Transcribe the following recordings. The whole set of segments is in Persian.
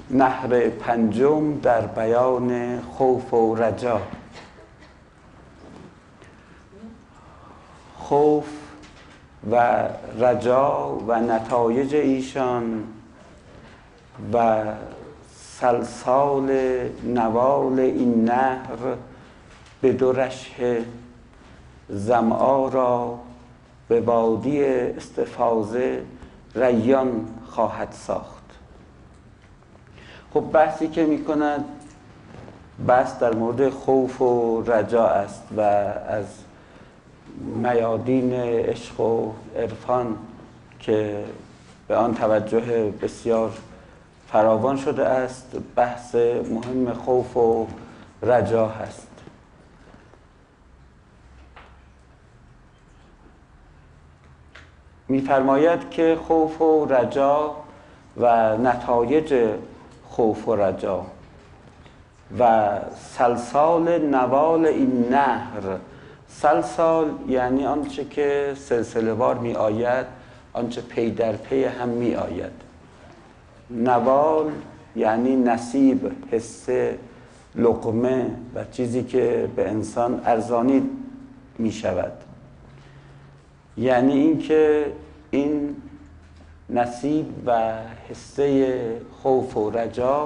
نهر پنجم در بیان خوف و رجا. خوف و رجا و نتایج ایشان و سلسال نوال این نهر به دو رشح ظمآ را به وادی استفاضه ریان خواهد ساخت. خب بحثی که میکند بحث در مورد خوف و رجا است و از میادین عشق و عرفان که به آن توجه بسیار فراوان شده است، بحث مهم خوف و رجا هست. می‌فرماید که خوف و رجا و نتایج خوف و رجا و سلسال نوال این نهر. سلسال یعنی آنچه که سلسله وار می آید، آنچه پی در پی هم می آید. نوال یعنی نصیب، حصه، لقمه و چیزی که به انسان ارزانی می شود. یعنی اینکه این نصیب و حصه خوف و رجا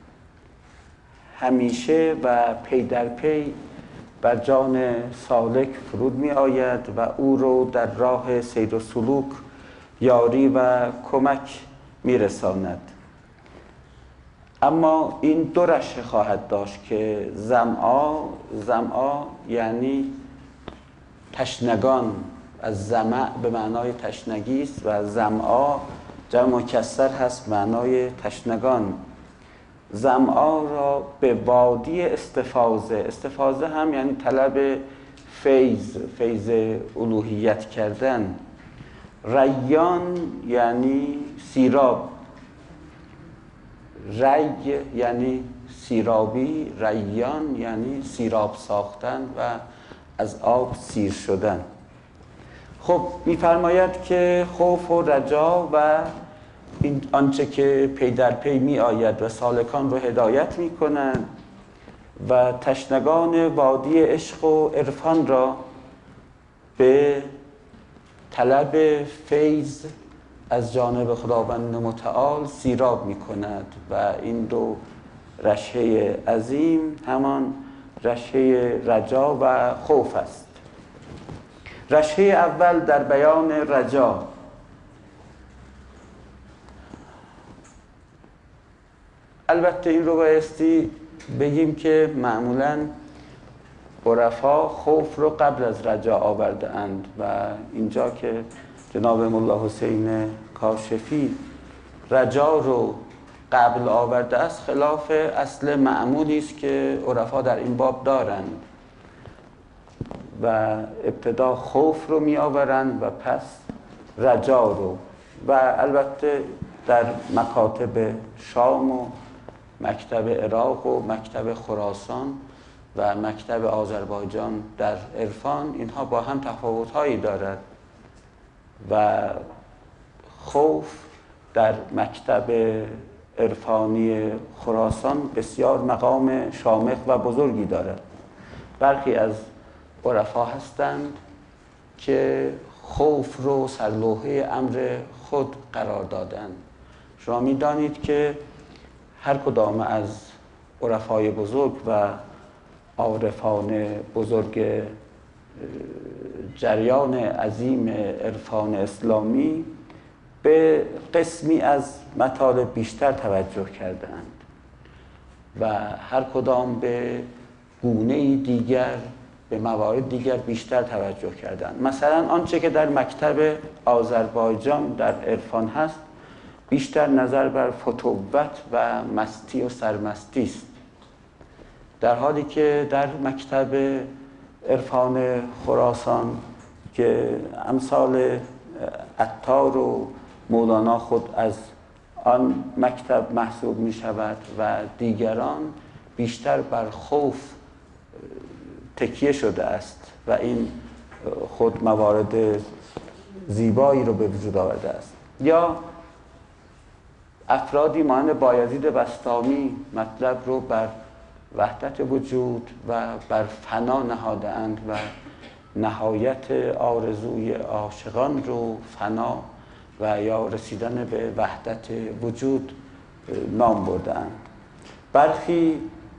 همیشه و پی در پی بر جان سالک فرود می آید و او رو در راه سیر و سلوک یاری و کمک می رساند. اما این دو رشته خواهد داشت که ظمآ یعنی تشنگان، از ظمأ به معنای تشنگی است و ظمآ جمع مکسر هست معنای تشنگان. ظمآ را به وادی استفاضه، استفاضه هم یعنی طلب فیض الوهیت کردن. ریان یعنی سیراب، ری یعنی سیرابی، ریان یعنی سیراب ساختن و از آب سیر شدن. خب می‌فرماید که خوف و رجا و این آنچه که پی در پی می آید و سالکان رو هدایت می کنند و تشنگان وادی عشق و عرفان را به طلب فیض از جانب خداوند متعال سیراب می کند و این دو رشحه عظیم همان رشحه رجا و خوف است. رشحه اول در بیان رجا. البته این رو بایستی بگیم که معمولاً عرفا خوف رو قبل از رجا آورده اند و اینجا که جناب ملا حسین کاشفی رجا رو قبل آورده است خلاف اصل معمولی است که عرفا در این باب دارند و ابتدا خوف رو می آورند و پس رجا رو. و البته در مکاتب شام و مکتب عراق و مکتب خراسان و مکتب آذربایجان در عرفان اینها با هم تفاوت‌هایی دارد و خوف در مکتب عرفانی خراسان بسیار مقام شامخ و بزرگی دارد. برخی از عرفا هستند که خوف رو سرلوحه امر خود قرار دادند. شما می دانید که هر کدام از عرفای بزرگ و عارفان بزرگ جریان عظیم عرفان اسلامی به قسمی از مطالب بیشتر توجه کردند و هر کدام به گونه دیگر به موارد دیگر بیشتر توجه کردند. مثلا آنچه که در مکتب آذربایجان در عرفان هست بیشتر نظر بر فتوت و مستی و سرمستی است، در حالی که در مکتب عرفان خراسان که امثال عطار و مولانا خود از آن مکتب محسوب می شود و دیگران بیشتر بر خوف تکیه شده است و این خود موارد زیبایی رو به وجود آورده است. یا افرادی مانند بایزید بسطامی مطلب رو بر وحدت وجود و بر فنا نهاده‌اند و نهایت آرزوی عاشقان رو فنا و یا رسیدن به وحدت وجود نام برده‌اند. برخی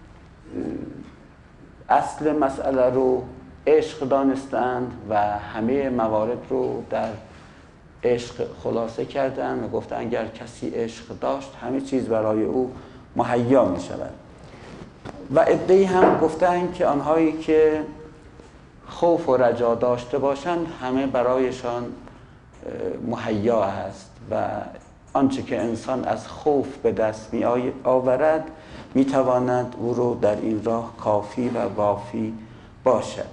اصل مسئله رو عشق دانستند و همه موارد رو در عشق خلاصه کردند و گفتند اگر کسی عشق داشت همه چیز برای او مهیا می شود. و عده‌ای هم گفتند که آنهایی که خوف و رجا داشته باشند همه برایشان مهیا است و آنچه که انسان از خوف به دست می آورد می تواند او رو در این راه کافی و وافی باشد.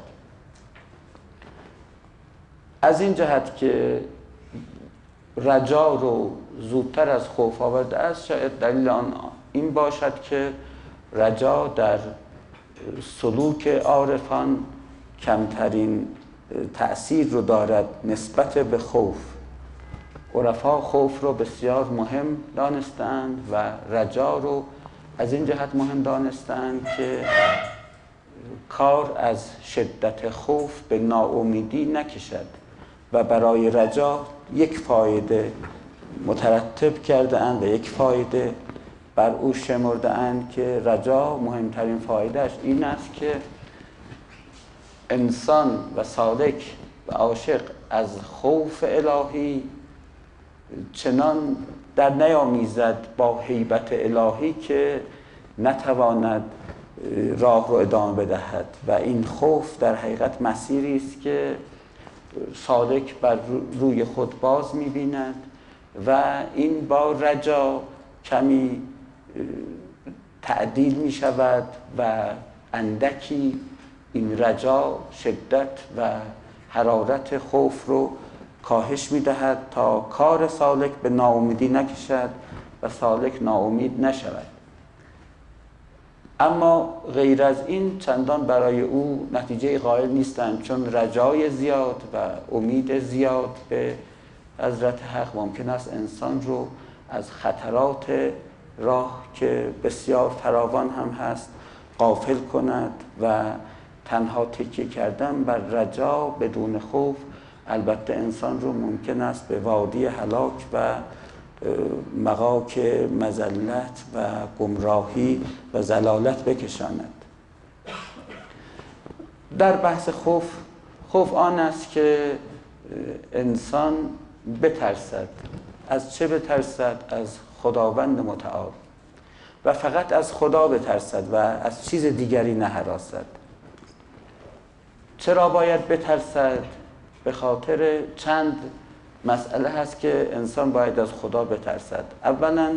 از این جهت که رجا رو زودتر از خوف آورده است، شاید دلیل آن این باشد که رجا در سلوک عارفان کمترین تأثیر رو دارد نسبت به خوف. عرفا خوف رو بسیار مهم دانستند و رجا رو از این جهت مهم دانستند که کار از شدت خوف به ناامیدی نکشد و برای رجا یک فایده مترتب کرده اند و یک فایده بر او شمرده اند که رجا مهمترین فایدهش این است که انسان و سالک و عاشق از خوف الهی چنان در نیامیزد با هیبت الهی که نتواند راه رو ادامه بدهد و این خوف در حقیقت مسیری است که سالک بر روی خود باز می‌بیند و این با رجا کمی تعدیل می شود و اندکی این رجا شدت و حرارت خوف رو کاهش می دهد تا کار سالک به ناامیدی نکشد و سالک ناامید نشود. اما غیر از این چندان برای او نتیجه قائل نیستند، چون رجای زیاد و امید زیاد به حضرت حق ممکن است انسان رو از خطرات راه که بسیار فراوان هم هست غافل کند و تنها تکیه کردن بر رجا بدون خوف البته انسان رو ممکن است به وادی هلاک و مغاک مذلت و گمراهی و ضلالت بکشاند. در بحث خوف آن است که انسان بترسد. از چه بترسد؟ از خداوند متعال و فقط از خدا بترسد و از چیز دیگری نهراسد. چرا باید بترسد؟ به خاطر چند مسئله هست که انسان باید از خدا بترسد. اولا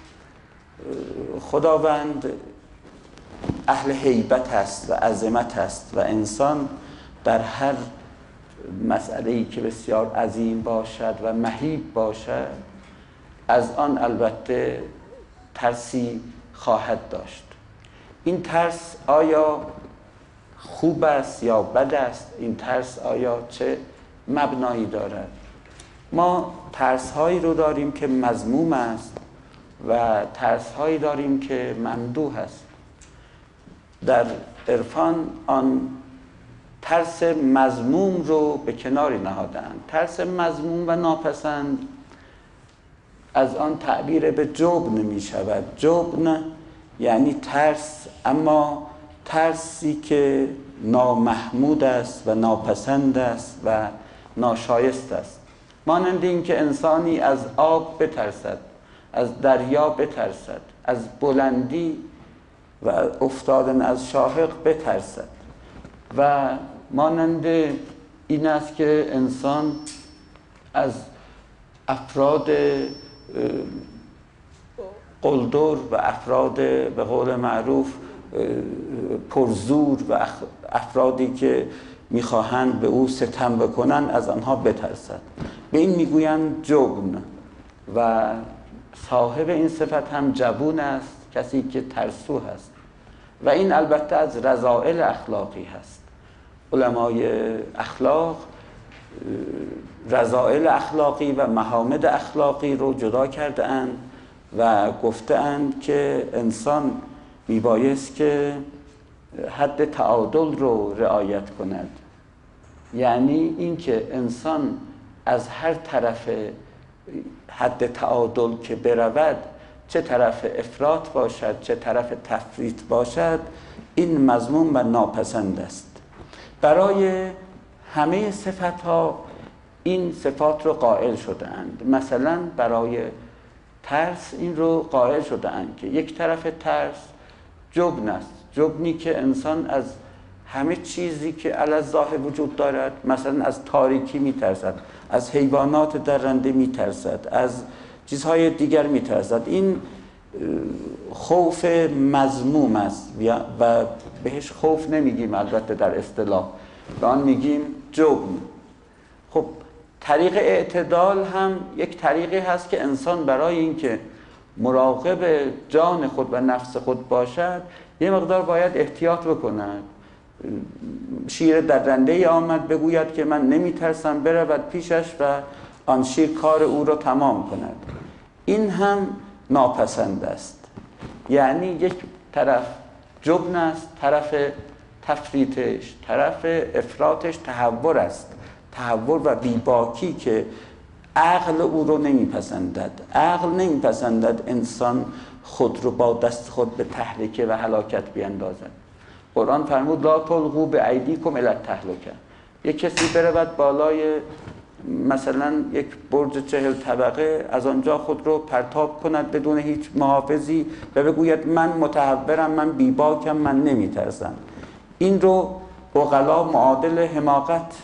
خداوند اهل هیبت است و عظمت است و انسان در هر مسئله‌ای که بسیار عظیم باشد و مهیب باشد از آن البته ترسی خواهد داشت. این ترس آیا خوب است یا بد است؟ این ترس آیا چه مبنایی دارد؟ ما ترس‌هایی رو داریم که مذموم است و ترس‌هایی داریم که ممدوح است. در عرفان آن ترس مذموم رو به کناری نهادند. ترس مذموم و ناپسند از آن تعبیر به جبن می شود. جبن یعنی ترس، اما ترسی که نامحمود است و ناپسند است و ناشایست است. مانند این که انسانی از آب بترسد، از دریا بترسد، از بلندی و افتادن از شاهق بترسد و مانند این است که انسان از افراد قلدر و افراد به قول معروف پرزور و افرادی که میخواهند به او ستم بکنن از آنها بترسد. به این میگویند جبن و صاحب این صفت هم جبون است، کسی که ترسو هست و این البته از رذائل اخلاقی هست. علمای اخلاق رذائل اخلاقی و محامد اخلاقی رو جدا کرده اند و گفتند که انسان میبایست که حد تعادل رو رعایت کند، یعنی اینکه انسان از هر طرف حد تعادل که برود، چه طرف افراط باشد چه طرف تفریط باشد، این مذموم و ناپسند است. برای همه صفت‌ها این صفات رو قائل شده‌اند. مثلا برای ترس این رو قائل شده‌اند که یک طرف ترس جبن است، جبنی که انسان از همه چیزی که علی الظاهر وجود دارد، مثلا از تاریکی میترسد، از حیوانات درنده میترسد، از چیزهای دیگر میترسد. این خوف مذموم است و بهش خوف نمیگیم البته در اصطلاح، به آن میگیم جبن. خب طریق اعتدال هم یک طریقی هست که انسان برای اینکه مراقب جان خود و نفس خود باشد یه مقدار باید احتیاط بکند. شیر درنده آمد بگوید که من نمیترسم، برود پیشش و آن شیر کار او را تمام کند. این هم ناپسند است. یعنی یک طرف جبن است، طرف تفریطش، طرف افراطش تهور است، تهور و بیباکی که عقل او رو نمیپسندد. عقل نمیپسندد انسان خود رو با دست خود به تهلکه و هلاکت بیندازد. قرآن فرمود لا تلقوا بایدیکم الی التهلکه. یک کسی برود بالای مثلا یک برج 40 طبقه، از آنجا خود رو پرتاب کند بدون هیچ محافظی و بگوید من متهورم، من بیباکم، من نمیترسم. این رو عقلا معادل حماقت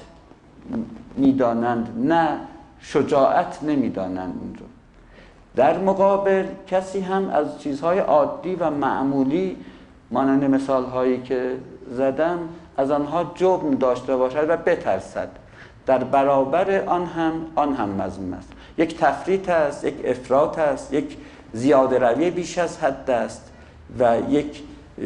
میدانند، نه شجاعت نمیدانند. این رو در مقابل کسی هم از چیزهای عادی و معمولی مانند مثال هایی که زدم از آنها جبن داشته باشد و بترسد، در برابر آن هم مذموم است. یک تفریط است، یک افراط است، یک زیاده روی بیش از حد است و یک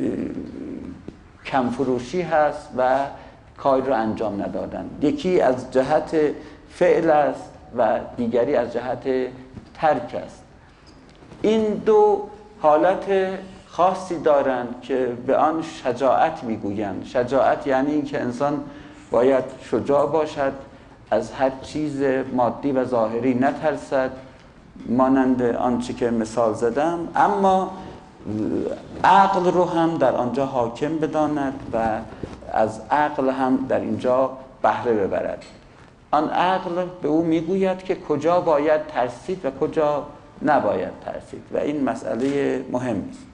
کمفروشی هست و کار را انجام ندادن. یکی از جهت فعل است و دیگری از جهت ترک است. این دو حالت خاصی دارند که به آن شجاعت میگویند. شجاعت یعنی این که انسان باید شجاع باشد، از هر چیز مادی و ظاهری نترسد، مانند آنچه که مثال زدم، اما عقل رو هم در آنجا حاکم بداند و از عقل هم در اینجا بهره ببرد. آن عقل به او میگوید که کجا باید ترسید و کجا نباید ترسید و این مسئله مهمی است.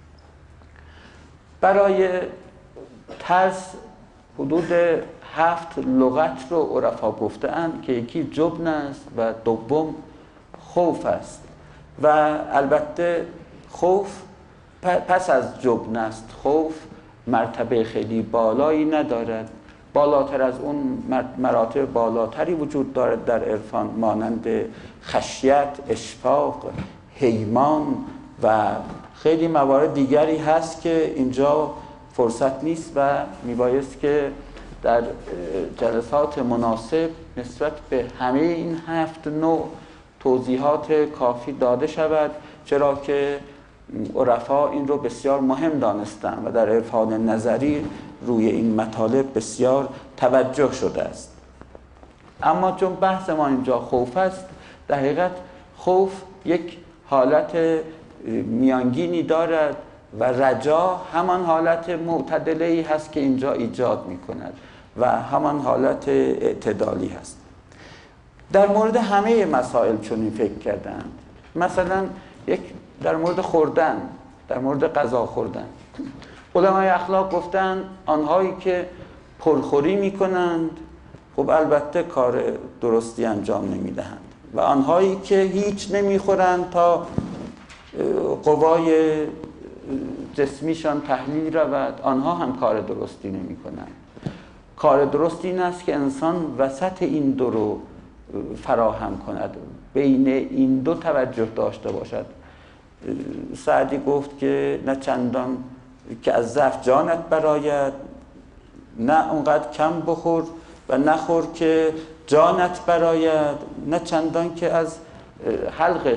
برای ترس حدود 7 لغت رو عرفا گفته‌اند که یکی جبن است و دوم خوف است و البته خوف پس از جبن است. خوف مرتبه خیلی بالایی ندارد، بالاتر از اون مراتب بالاتری وجود دارد در عرفان، مانند خشیت، اشفاق، حیمان و خیلی موارد دیگری هست که اینجا فرصت نیست و میبایست که در جلسات مناسب نسبت به همه این 7 نوع توضیحات کافی داده شود، چرا که عرفا این رو بسیار مهم دانستن و در عرفان نظری روی این مطالب بسیار توجه شده است. اما چون بحث ما اینجا خوف است، در حقیقت خوف یک حالت میانگینی دارد و رجا همان حالت معتدله‌ای هست که اینجا ایجاد می کند و همان حالت اعتدالی هست. در مورد همه مسائل چنین فکر کردند. مثلا در مورد خوردن، در مورد غذا خوردن، علمای اخلاق گفتند آنهایی که پرخوری می کنند خب البته کار درستی انجام نمی دهند و آنهایی که هیچ نمی خورند تا قوای جسمیشان تحلیل رود، آنها هم کار درستی نمی کنند. کار درست این است که انسان وسط این دو رو فراهم کند، بین این دو توجه داشته باشد. سعدی گفت که نه چندان که از ضعف جانت براید، نه اونقدر کم بخور و نخور که جانت براید، نه چندان که از حلقت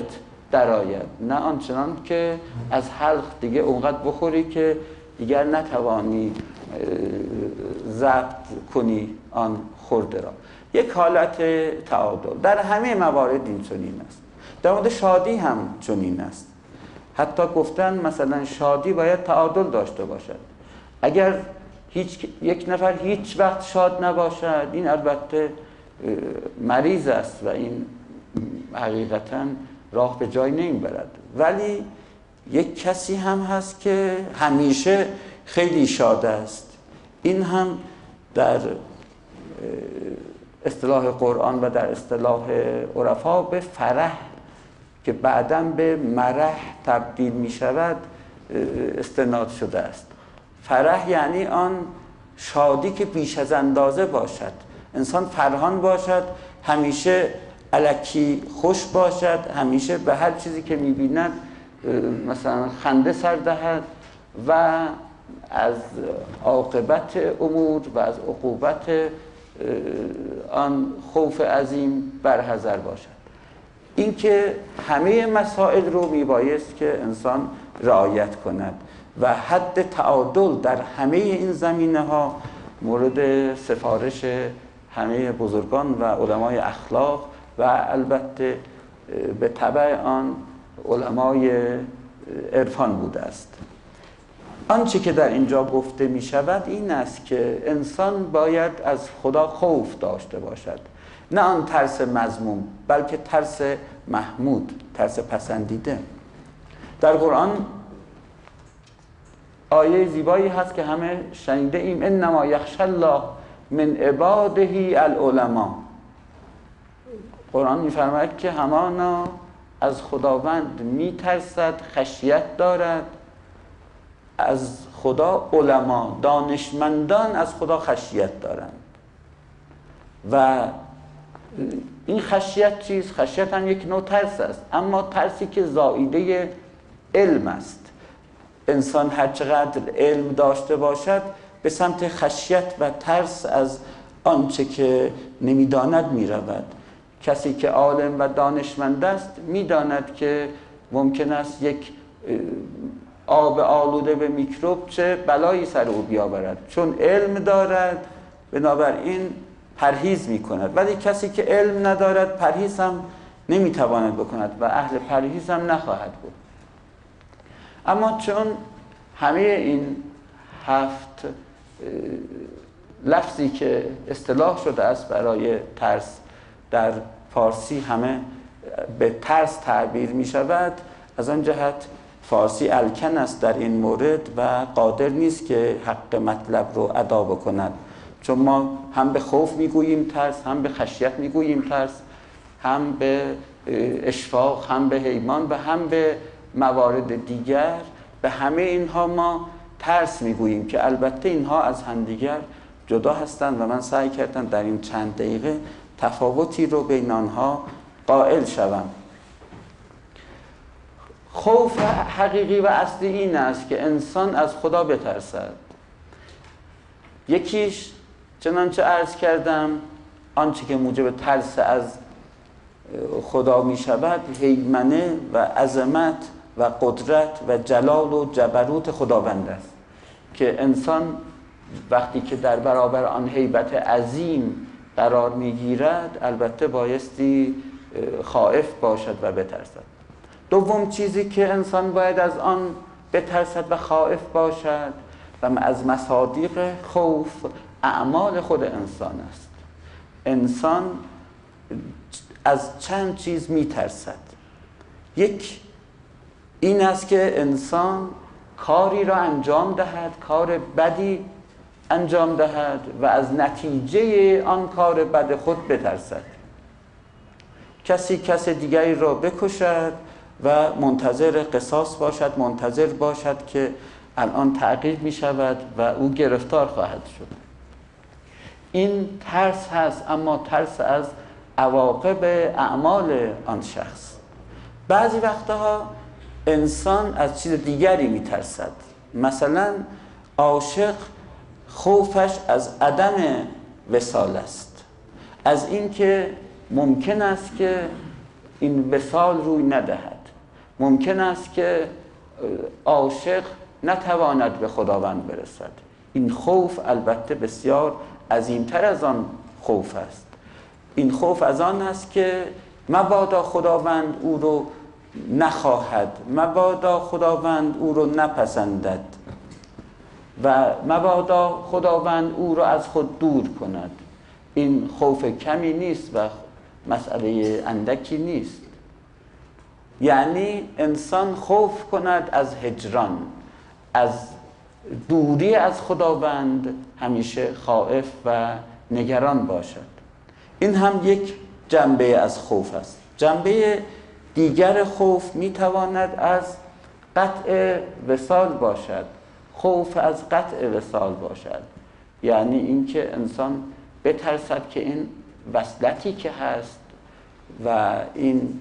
درآید، نه آنچنان که از حلق دیگه اونقدر بخوری که دیگر نتوانی ضبط کنی آن خورده را. یک حالت تعادل در همه موارد این چنین است. در مورد شادی هم چنین است. حتی گفتن مثلا شادی باید تعادل داشته باشد. اگر یک نفر هیچ وقت شاد نباشد، این البته مریض است و این حقیقتاً راه به جای نمیبرد. ولی یک کسی هم هست که همیشه خیلی شاد است. این هم در اصطلاح قرآن و در اصطلاح عرفا به فرح که بعداً به مرح تبدیل می شود استناد شده است. فرح یعنی آن شادی که بیش از اندازه باشد، انسان فرحان باشد، همیشه الکی خوش باشد، همیشه به هر چیزی که می بیند مثلا خنده سر دهد و از عاقبت امور و از عقوبت آن خوف عظیم برحذر باشد. این که همه مسائل رو میبایست که انسان رعایت کند و حد تعادل در همه این زمینه ها مورد سفارش همه بزرگان و علمای اخلاق و البته به تبع آن علمای عرفان بوده است. آنچه که در اینجا گفته می شود این است که انسان باید از خدا خوف داشته باشد، نه آن ترس مذموم بلکه ترس محمود، ترس پسندیده. در قرآن آیه زیبایی هست که همه شنیده ایم: انما یخشی الله من عباده العلماء. قرآن می‌فرماید که همانا از خداوند می‌ترسد، خشیت دارد از خدا علما، دانشمندان از خدا خشیت دارند. و این خشیت چیست؟ خشیت هم یک نوع ترس است، اما ترسی که زائیده علم است. انسان هر چقدر علم داشته باشد به سمت خشیت و ترس از آنچه که نمیداند میرود. کسی که عالم و دانشمند است میداند که ممکن است یک آب آلوده به میکروب چه بلایی سر او بیاورد، چون علم دارد بنابراین پرهیز میکند. ولی کسی که علم ندارد پرهیز هم نمیتواند بکند و اهل پرهیز هم نخواهد بود. اما چون همه این 7 لفظی که اصطلاح شده است برای ترس در فارسی همه به ترس تعبیر می شود، از آن جهت فارسی الکن است در این مورد و قادر نیست که حق مطلب رو ادا بکند. چون ما هم به خوف میگوییم ترس، هم به خشیت میگوییم ترس، هم به اشفاق، هم به هیمان و هم به موارد دیگر. به همه اینها ما ترس میگوییم که البته اینها از همدیگر جدا هستند و من سعی کردم در این چند دقیقه تفاوتی رو بین آنها قائل شوم. خوف حقیقی و اصلی این است که انسان از خدا بترسد. یکیش چنانچه عرض کردم آنچه که موجب ترس از خدا می شود هیمنه و عظمت و قدرت و جلال و جبروت خداوند است که انسان وقتی که در برابر آن هیبت عظیم قرار می گیرد البته بایستی خائف باشد و بترسد. دوم چیزی که انسان باید از آن بترسد و خائف باشد و از مصادیق خوف اعمال خود انسان است. انسان از چند چیز می ترسد. یک این است که انسان کاری را انجام دهد، کار بدی انجام دهد و از نتیجه آن کار بد خود بترسد. کس دیگری را بکشد و منتظر قصاص باشد، منتظر باشد که الان تعقیب می شود و او گرفتار خواهد شد. این ترس هست، اما ترس از عواقب اعمال آن شخص. بعضی وقتها انسان از چیز دیگری می ترسد. مثلا عاشق خوفش از عدم وصال است، از اینکه ممکن است که این وصال روی ندهد. ممکن است که عاشق نتواند به خداوند برسد. این خوف البته بسیار عظیمتر از آن خوف است. این خوف از آن است که مبادا خداوند او رو نخواهد، مبادا خداوند او رو نپسندد و مبادا خداوند او رو از خود دور کند. این خوف کمی نیست و مسئله اندکی نیست. یعنی انسان خوف کند از هجران، از دوری از خداوند، همیشه خائف و نگران باشد. این هم یک جنبه از خوف است. جنبه دیگر خوف میتواند از قطع وصال باشد. خوف از قطع وصال باشد، یعنی اینکه انسان بترسد که این وصلتی که هست و این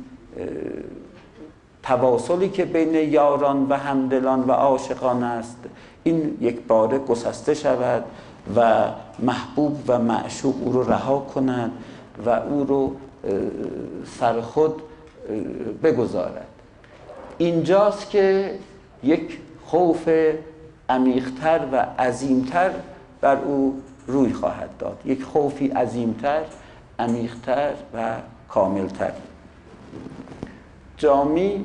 تواصلی که بین یاران و همدلان و عاشقان است، این یک باره گسسته شود و محبوب و معشوق او رو رها کند و او رو سر خود بگذارد. اینجاست که یک خوف عمیق‌تر و عظیمتر بر او روی خواهد داد، یک خوفی عظیمتر، عمیق‌تر و کاملتر. جامی،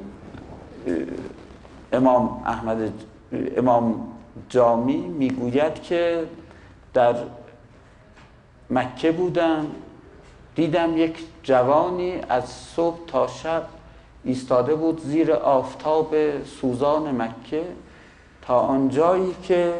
امام جامی میگوید که در مکه بودم، دیدم یک جوانی از صبح تا شب ایستاده بود زیر آفتاب سوزان مکه تا آنجایی که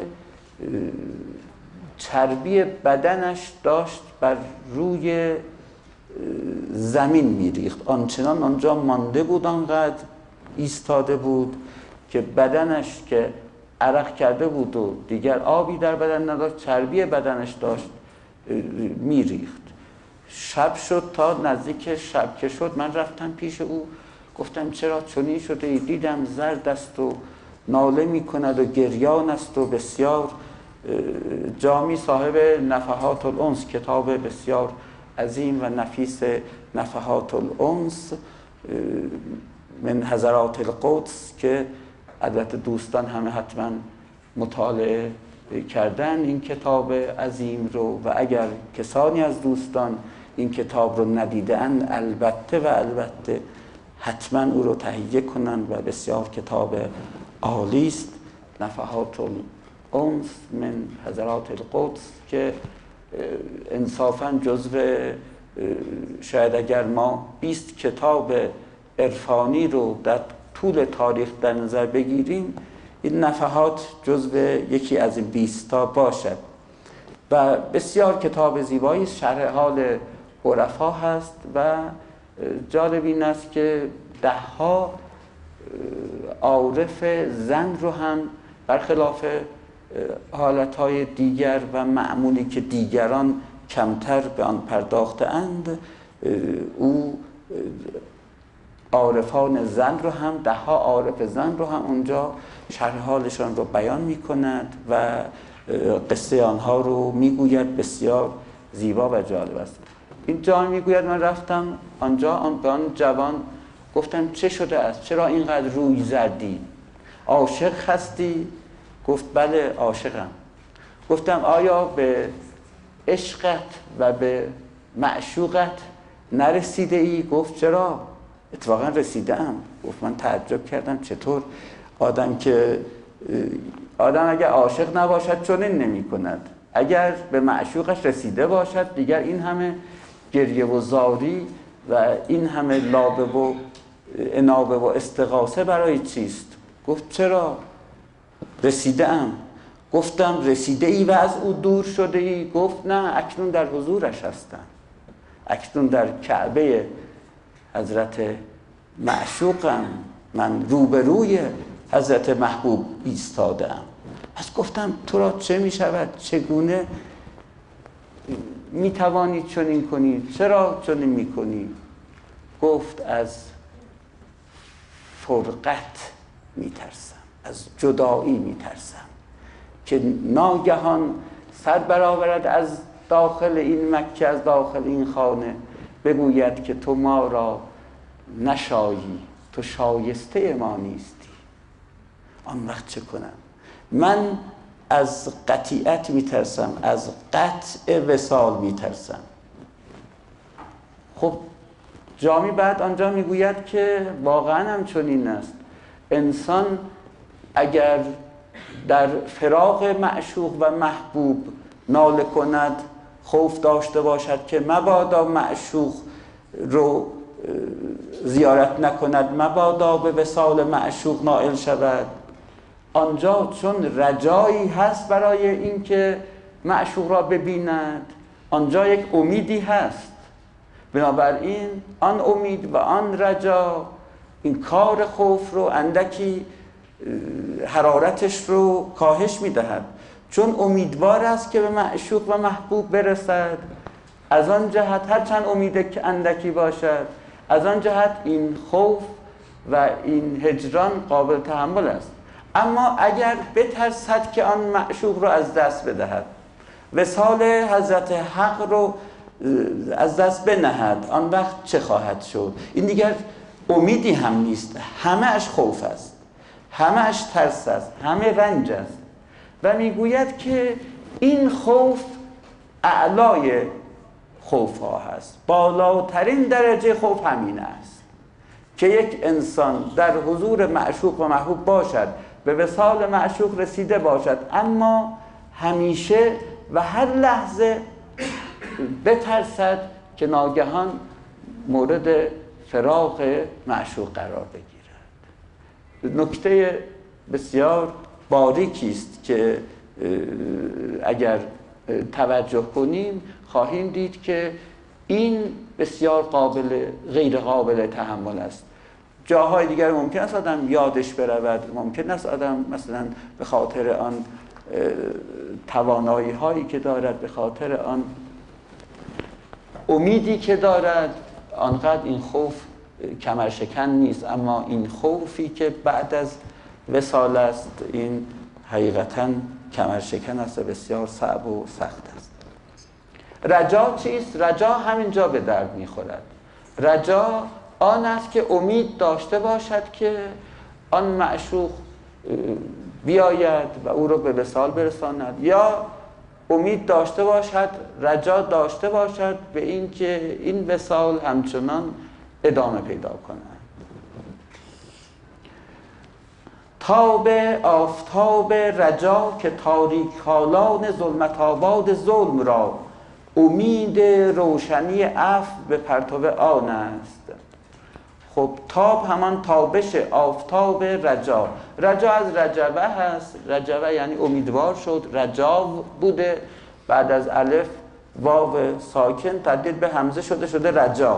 چربی بدنش داشت بر روی زمین میریخت. آنچنان آنجا مانده بود، آنقدر ایستاده بود که بدنش که عرق کرده بود و دیگر آبی در بدن نداشت، چربی بدنش داشت میریخت. شب شد، تا نزدیک شب که شد من رفتم پیش او، گفتم چرا چنین شده ای؟ دیدم زرد است و ناله می کند و گریان است و بسیار. جامی صاحب نفحات الانس، کتاب بسیار عظیم و نفیس نفحات الانس من حضرات القدس که البته دوستان همه حتما مطالعه کردن این کتاب عظیم رو، و اگر کسانی از دوستان این کتاب رو ندیدن البته حتما او رو تهیه کنن و بسیار کتاب عالی است. نفحات الانس من حضرات القدس که انصافا جزو شاید اگر ما 20 کتاب عرفانی رو در طول تاریخ در نظر بگیریم، این نفحات جزو یکی از این 20 تا باشد و بسیار کتاب زیبایی، شرح حال عرفا هست و جالب این است که 10 عارف زن رو هم برخلاف حالتهای دیگر و معمولی که دیگران کمتر به آن پرداخته‌اند، او عارفان زن رو هم 10 عارف زن رو هم اونجا شرح حالشان رو بیان می کند و قصه آنها رو میگوید. بسیار زیبا و جالب است. اینجا میگوید من رفتم آنجا، به آن جوان گفتم چه شده است؟ چرا اینقدر روی زردی؟ عاشق هستی؟ گفت بله عاشقم. گفتم آیا به عشقت و به معشوقت نرسیده ای؟ گفت چرا؟ اتفاقا رسیدم. گفت من تعجب کردم چطور آدم اگر عاشق نباشد چنین نمی کند، اگر به معشوقش رسیده باشد دیگر این همه گریه و زاری و این همه لابه و انابه و استغاثه برای چیست؟ گفت چرا؟ رسیدم. گفتم رسیده ای و از او دور شده ای؟ گفت نه، اکنون در حضورش هستم، اکنون در کعبه حضرت معشوقم، من روبروی حضرت محبوب ایستادم. پس گفتم تو را چه می شود؟ چگونه می توانی چنین کنی؟ چرا چنین می کنی؟ گفت از فرقت می ترسم، از جدایی می ترسم که ناگهان سر برآورد از داخل این مکه، از داخل این خانه، بگوید که تو ما را نشایی، تو شایسته ما نیستی. آن وقت چه کنم؟ من از قطیعت میترسم، از قطع وصال میترسم. خب جامی بعد آنجا میگوید که واقعا هم چنین است. انسان اگر در فراق معشوق و محبوب ناله کند، خوف داشته باشد که مبادا معشوق رو زیارت نکند، مبادا به وصال معشوق نائل شود، آنجا چون رجایی هست برای اینکه معشوق را ببیند، آنجا یک امیدی هست. بنابراین آن امید و آن رجا این کار خوف رو اندکی حرارتش رو کاهش میدهد، چون امیدوار است که به معشوق و محبوب برسد. از آن جهت هرچند امید که اندکی باشد، از آن جهت این خوف و این هجران قابل تحمل است. اما اگر بترسد که آن معشوق رو از دست بدهد، وصال حضرت حق رو از دست بنهد، آن وقت چه خواهد شد؟ این دیگر امیدی هم نیست، همه اش خوف است، همه اش ترس است، همه رنج است. و میگوید که این خوف اعلای خوف ها هست، بالاترین درجه خوف همین است که یک انسان در حضور معشوق و محبوب باشد، به وصال معشوق رسیده باشد، اما همیشه و هر لحظه بترسد که ناگهان مورد فراق معشوق قرار بگیرد. نکته بسیار باریکی است که اگر توجه کنیم خواهیم دید که این بسیار غیر قابل تحمل است. جاهای دیگر ممکن است آدم یادش برود، ممکن است آدم مثلا به خاطر آن توانایی هایی که دارد، به خاطر آن امیدی که دارد، آنقدر این خوف کمرشکن نیست. اما این خوفی که بعد از وصال است، این حقیقتاً کمرشکن است و بسیار صعب و سخت است. رجا چیست؟ رجا همینجا به درد میخورد. رجا آن است که امید داشته باشد که آن معشوق بیاید و او را به وصال برساند، یا امید داشته باشد، رجا داشته باشد به این که این وصال همچنان ادامه پیدا کند. تاب آفتاب رجا که تاریک حالان ظلمت آباد ظلم را، امید روشنی عفو به پرتو آن است. خب تاب همان تابش آفتاب رجا. رجا از رجبه هست، رجبه یعنی امیدوار شد، رجا بوده، بعد از الف واو ساکن تبدیل به همزه شده رجا.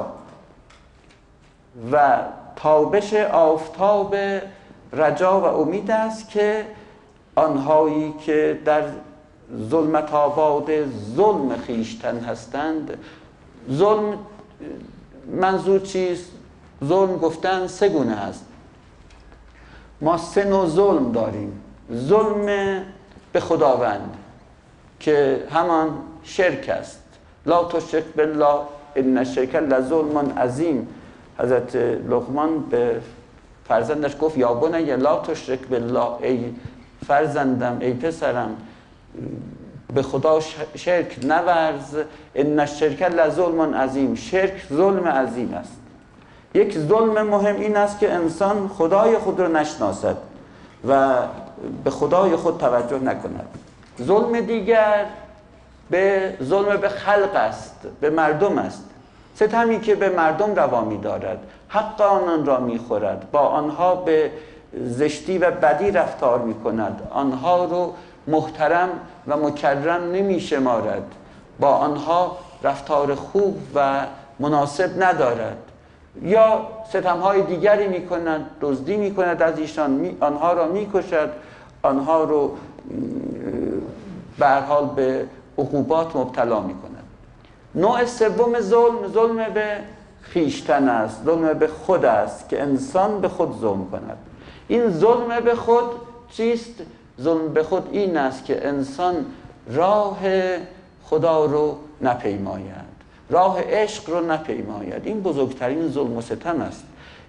و تابش آفتاب رجا و امید است که آنهایی که در ظلمت آباد ظلم خویشتن هستند. ظلم منظور چیست؟ ظلم گفتن سه گونه هست. ما سه نوع ظلم داریم. ظلم به خداوند که همان شرک است. لا تشرک بالله ان الشرک لظلم عظیم. حضرت لقمان به فرزندش گفت یا بنی لا تشرک بالله، ای فرزندم، ای پسرم، به خدا شرک نورز، ان الشرک لظلم عظیم. شرک ظلم عظیم است. یک ظلم مهم این است که انسان خدای خود را نشناسد و به خدای خود توجه نکند. ظلم دیگر ظلم به خلق است، به مردم است. ستمی که به مردم روا می‌دارد، حق آنان را می‌خورد، با آنها به زشتی و بدی رفتار می‌کند، آنها رو محترم و مکرم نمی‌شمارد، با آنها رفتار خوب و مناسب ندارد، یا ستم‌های دیگری می‌کند، دزدی می‌کند از ایشان، آنها را می‌کشد، آنها رو به هر حال به عقوبات مبتلا می‌کند. نوع سوم ظلم به خویشتن است، ظلم به خود است که انسان به خود ظلم کند. این ظلم به خود چیست؟ ظلم به خود این است که انسان راه خدا رو نپیماید، راه عشق رو نپیماید. این بزرگترین ظلم و ستم است.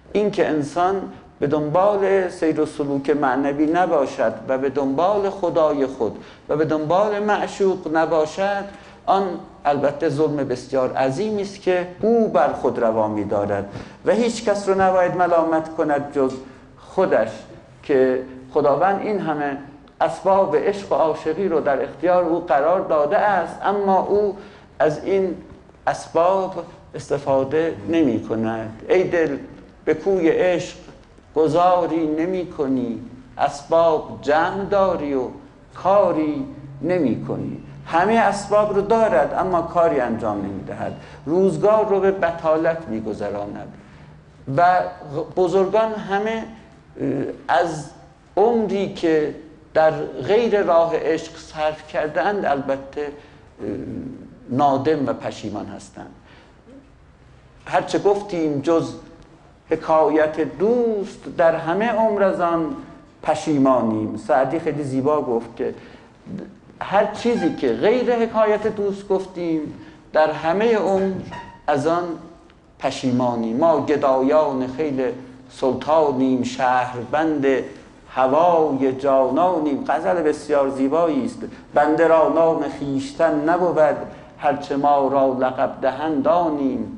این که انسان به دنبال سیر و سلوک معنوی نباشد و به دنبال خدای خود و به دنبال معشوق نباشد، آن البته ظلم بسیار عظیمی است که او بر خود روا می‌دارد و هیچ کس رو نباید ملامت کند جز خودش که خداوند این همه اسباب عشق و عاشقی رو در اختیار او قرار داده است، اما او از این اسباب استفاده نمی کند. ای دل به کوی عشق گذاری نمی کنی، اسباب جمع داری و کاری نمی کنی. همه اسباب رو دارد اما کاری انجام نمی دهد، روزگار رو به بطالت می گذراند و بزرگان همه از عمری که در غیر راه عشق صرف کردند البته نادم و پشیمان هستند. هرچه گفتیم جز حکایت دوست، در همه عمر از آن پشیمانیم. سعدی خیلی زیبا گفت که هر چیزی که غیر حکایت دوست گفتیم در همه عمر از آن پشیمانیم. ما گدایان خیل سلطانیم، شهربند هوای جانانیم. غزل بسیار زیبایی است. بنده را نام خویشتن نبود، هرچه ما را لقب دهندانیم.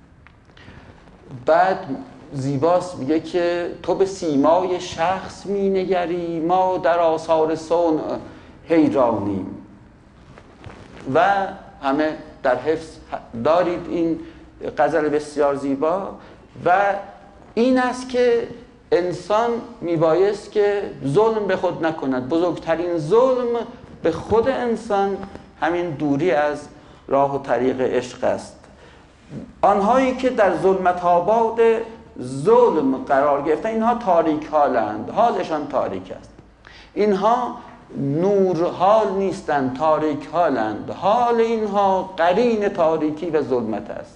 بعد زیباست میگه که تو به سیمای شخص مینگری، ما در آثار صنع حیرانیم. و همه در حفظ دارید این غزل بسیار زیبا. و این است که انسان میبایست که ظلم به خود نکند. بزرگترین ظلم به خود انسان همین دوری از راه و طریق عشق است. آنهایی که در ظلمت آباد ظلم قرار گرفتن اینها تاریک حالند، حالشان تاریک است. اینها نور حال نیستند، تاریک حالند. حال اینها قرین تاریکی و ظلمت است.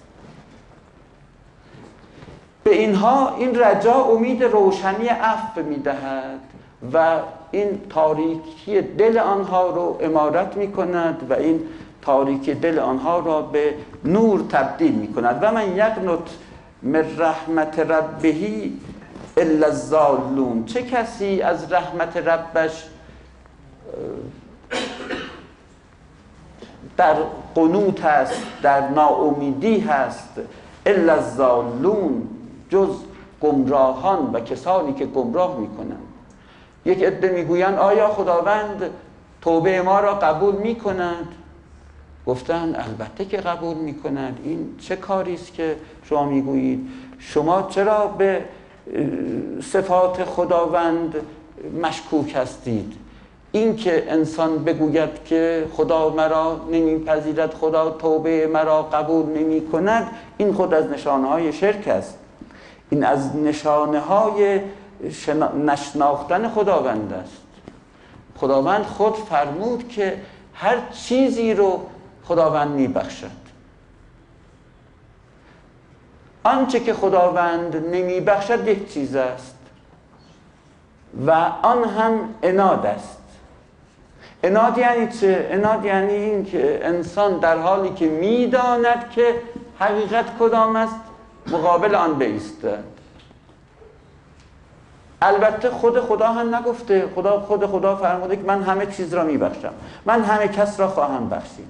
به اینها این رجا امید روشنی عفو می‌دهد و این تاریکی دل آنها رو عمارت می‌کند و این تاریکی دل آنها را به نور تبدیل می‌کند. و من یقنط من رحمت ربهی الا الضالون. چه کسی از رحمت ربش در قنوط است، در ناامیدی هست، الا الضالون، جز گمراهان و کسانی که گمراه میکنند. یک عده میگویند آیا خداوند توبه ما را قبول میکند؟ گفتند البته که قبول میکند. این چه کاری است که شما میگویید؟ شما چرا به صفات خداوند مشکوک هستید؟ این که انسان بگوید که خدا مرا نمیپذیرد، خدا توبه مرا قبول نمی کند، این خود از نشانه های شرک است. این از نشانه های نشناختن خداوند است. خداوند خود فرمود که هر چیزی رو خداوند میبخشد. آنچه که خداوند نمیبخشد یک چیز است و آن هم عناد است. عناد یعنی چه؟ عناد یعنی این که انسان در حالی که میداند که حقیقت کدام است مقابل آن بایستد. البته خود خدا هم نگفته. خود خدا فرموده که من همه چیز را میبخشم، من همه کس را خواهم بخشید.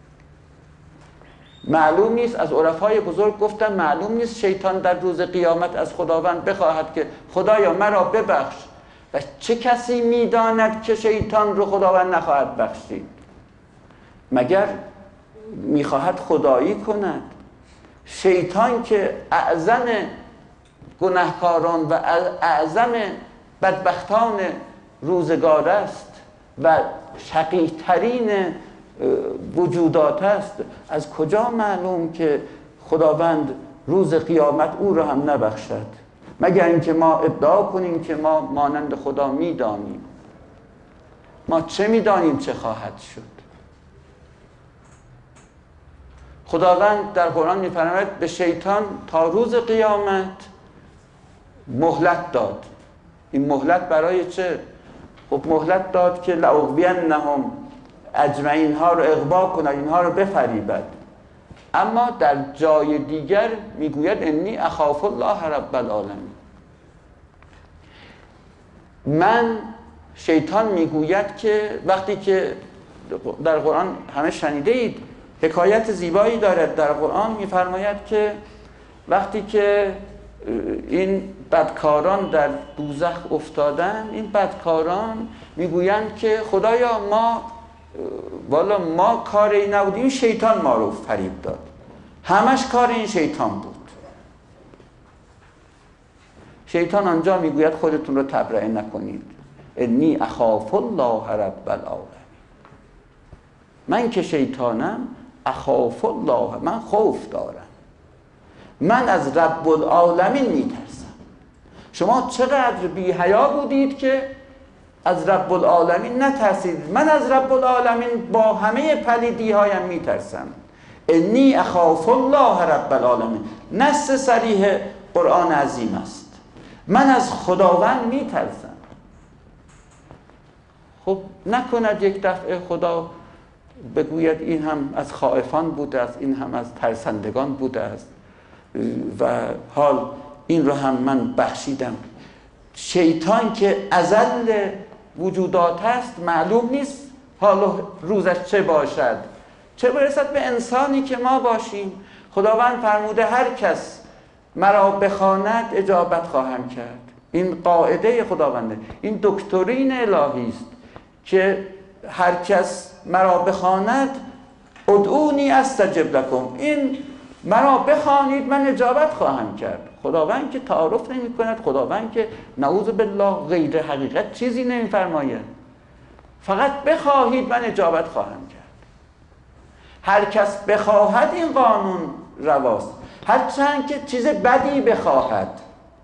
معلوم نیست، از عرفای بزرگ گفتن معلوم نیست شیطان در روز قیامت از خداوند بخواهد که خدایا مرا ببخش. و چه کسی میداند که شیطان رو خداوند نخواهد بخشید؟ مگر میخواهد خدایی کند؟ شیطان که اعظم گناهکاران و اعظم بدبختان روزگار است و شقی‌ترین وجودات است، از کجا معلوم که خداوند روز قیامت او را هم نبخشد؟ مگر اینکه ما ادعا کنیم که ما مانند خدا میدانیم. ما چه میدانیم چه خواهد شد؟ خداوند در قرآن میفرماید به شیطان تا روز قیامت مهلت داد. این مهلت برای چه؟ خب مهلت داد که لأغوینهم اجمعین ها رو اغوا کند، اینها رو بفریبد. اما در جای دیگر میگوید انی اخاف الله رب العالمین. شیطان میگوید که وقتی که در قرآن همه شنیده اید حکایت زیبایی دارد در قرآن، میفرماید که وقتی که این بدکاران در دوزخ افتادن، این بدکاران میگویند که خدایا ما کاری نبودیم، شیطان ما رو فریب داد، همش کار این شیطان بود. شیطان آنجا میگوید خودتون رو تبرئه نکنید، انی اخاف الله رب العالمین، من که شیطانم اخاف الله، من خوف دارم، من از رب العالمین میترسم. شما چقدر بی حیا بودید که از رب العالمین نترسید. من از رب العالمین با همه پلیدی هایم میترسم. انی اخاف الله رب العالمین، نص صریح قرآن عظیم است. من از خداوند میترسم. خب نکند یک دفعه خدا بگوید این هم از خائفان بوده است، این هم از ترسندگان بوده است و حال این رو هم من بخشیدم. شیطان که ازل وجودات است معلوم نیست حال روزش چه باشد، چه برسد به انسانی که ما باشیم. خداوند فرموده هر کس مرا بخواند اجابت خواهم کرد. این قاعده خداونده، این دکترین الهی است که هر کس مرا بخواند ادعونی استجب لکم، این مرا بخوانید من اجابت خواهم کرد. خداوند که تعارف نمی کند، خداوند که نعوذ بالله غیر حقیقت چیزی نمی فرماید، فقط بخواهید من اجابت خواهم کرد. هر کس بخواهد این قانون رواست، هرچند که چیز بدی بخواهد.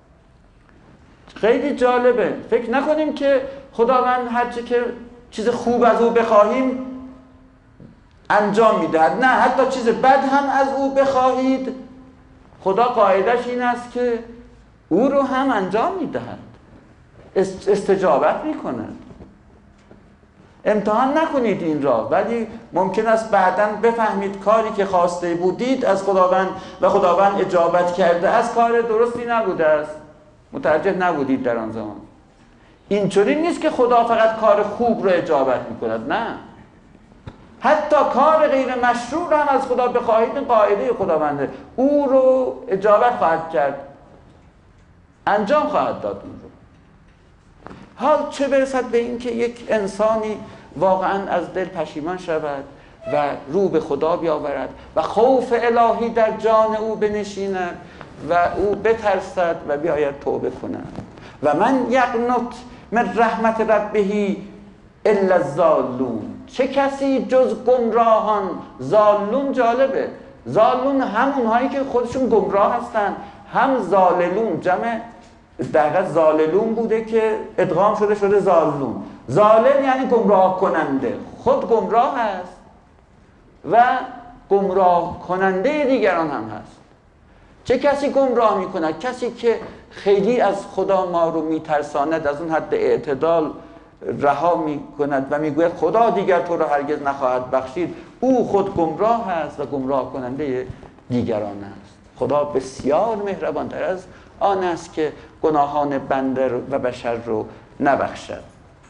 خیلی جالبه، فکر نکنیم که خداوند هرچی که چیز خوب از او بخواهیم انجام میدهد، نه، حتی چیز بد هم از او بخواهید خدا قاعدش این است که او رو هم انجام میدهد، استجابت میکند. امتحان نکنید این را، ولی ممکن است بعداً بفهمید کاری که خواسته بودید از خداوند و خداوند اجابت کرده از کار درستی نبوده است، متوجه نبودید در آن زمان. اینطوری نیست که خدا فقط کار خوب رو اجابت میکند، نه، حتی کار غیر مشروع هم از خدا بخواهید این قاعده خداونده، او رو اجابت خواهد کرد، انجام خواهد داد اون رو. حال چه برسد به این که یک انسانی واقعا از دل پشیمان شود و رو به خدا بیاورد و خوف الهی در جان او بنشیند و او بترسد و بیاید توبه کند. و من یقنط من رحمت ربه الا الضالون، چه کسی جز گمراهان. ضالون جالبه، ضالون هم اونهایی که خودشون گمراه هستن، هم ضاللون، جمع دقیقا ضاللون بوده که ادغام شده ضالون. ضالل یعنی گمراه کننده، خود گمراه هست و گمراه کننده دیگران هم هست. چه کسی گمراه میکند؟ کسی که خیلی از خدا ما رو میترساند، از اون حد اعتدال رها میکند و میگوید خدا دیگر تو رو هرگز نخواهد بخشید، او خود گمراه هست و گمراه کننده دیگران است. خدا بسیار مهربان‌تر از آن است که گناهان بنده و بشر رو نبخشد.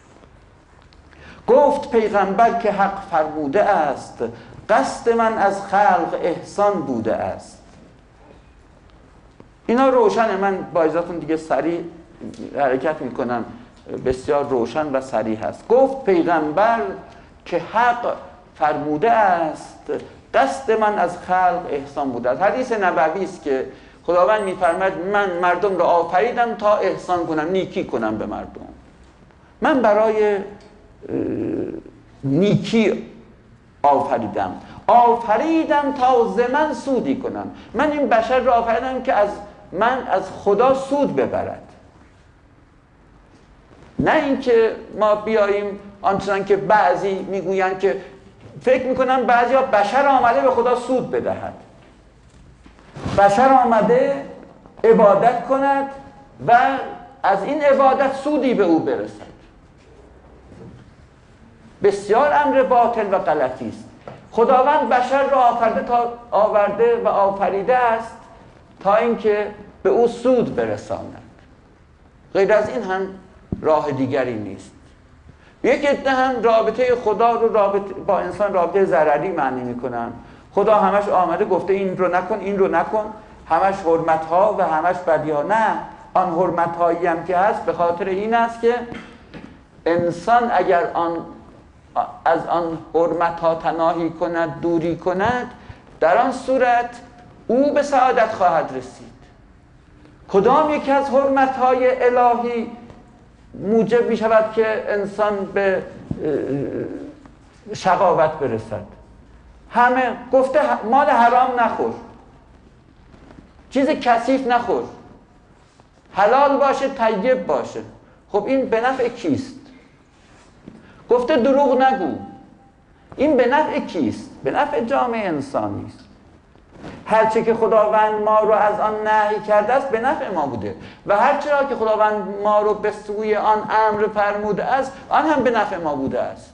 گفت پیغمبر که حق فرموده است، قصد من از خلق احسان بوده است. اینا روشنه، من با اجازهتون دیگه سریع حرکت میکنم، بسیار روشن و صریح است. گفت پیغمبر که حق فرموده است، قصد من از خلق احسان بوده است. حدیث نبوی است که خداوند میفرماید من مردم را آفریدم تا احسان کنم، نیکی کنم به مردم. من برای نیکی آفریدم تا ز من سودی کنم. من این بشر را آفریدم که از خدا سود ببرد، نه اینکه ما بیاییم آنچنان که بعضی میگویند که فکر میکنن بعضی ها بشر آمده به خدا سود بدهد. بشر آمده عبادت کند و از این عبادت سودی به او برسد. بسیار امر باطل و غلطی است. خداوند بشر را آورده و آفریده است تا اینکه به او سود برساند. غیر از این هم راه دیگری نیست. یک عده هم رابطه خدا رو با انسان رابطه ضرری معنی میکنن. خدا همش آمده گفته این رو نکن، این رو نکن، همش حرمت ها و همش بدی ها. نه، آن حرمت هایی هم که هست به خاطر این است که انسان اگر از آن حرمت ها تناهی کند، دوری کند، در آن صورت او به سعادت خواهد رسید. کدام یکی از حرمت های الهی موجب می شود که انسان به شقاوت برسد؟ همه گفته مال حرام نخور، چیز کثیف نخور، حلال باشه، طیب باشه. خب این به نفع کیست؟ گفته دروغ نگو. این به نفع کیست؟ به نفع جامعه انسانی است. هرچه که خداوند ما رو از آن نهی کرده است به نفع ما بوده و هرچه را که خداوند ما رو به سوی آن امر فرموده است آن هم به نفع ما بوده است.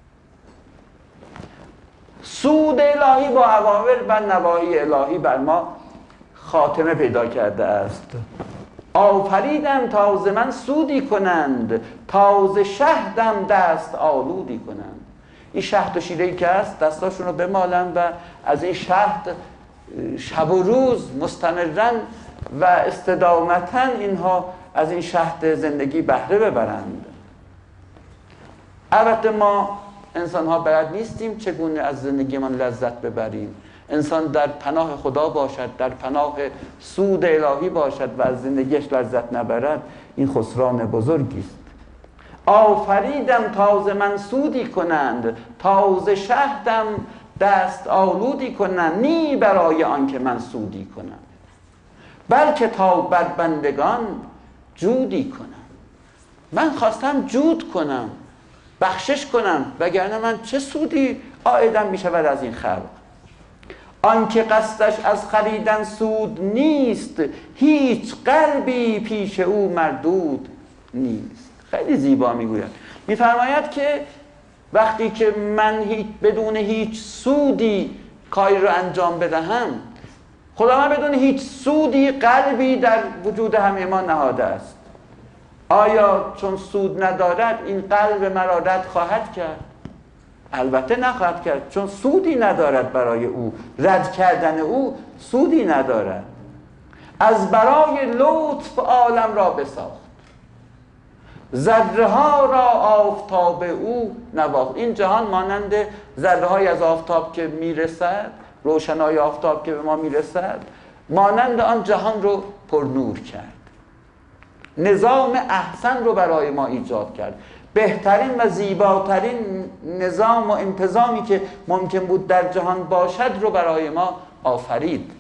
سود الهی با اوامر و نواهی الهی بر ما خاتمه پیدا کرده است. آفریدم تا ز من سودی کنند، تا ز شهدم دست آلودی کنند. این شهد و شیره‌ای که هست دستاشون رو بمالن و از این شهد شب و روز مستمرن و استدامتاً اینها از این شهد زندگی بهره ببرند. البته ما انسان ها بلد نیستیم چگونه از زندگیمان لذت ببریم. انسان در پناه خدا باشد، در پناه سود الهی باشد و از زندگیش لذت نبرد، این خسران بزرگی است. آفریدم تا ز من سودی کنند، تا ز شهدم دست آلودی کنند، نی برای آن که من سودی کنم، بلکه تا بر بندگان جودی کنم. من خواستم جود کنم، بخشش کنم، وگرنه من چه سودی عایدم می شود از این خلق؟ آن که قصدش از خریدن سود نیست، هیچ قلبی پیش او مردود نیست. خیلی زیبا میگوید. میفرماید که وقتی که من بدون هیچ سودی کاری رو انجام بدهم، خداوند بدون هیچ سودی قلبی در وجود همه ما نهاده است. آیا چون سود ندارد این قلب مرا رد خواهد کرد؟ البته نخواهد کرد، چون سودی ندارد برای او. رد کردن او سودی ندارد. از برای لطف عالم را بساخت، ذره ها را آفتاب او نواخت. این جهان مانند ذره های از آفتاب که میرسد، روشنای آفتاب که به ما میرسد، مانند آن جهان رو پر نور کرد. نظام احسن رو برای ما ایجاد کرد. بهترین و زیباترین نظام و انتظامی که ممکن بود در جهان باشد رو برای ما آفرید.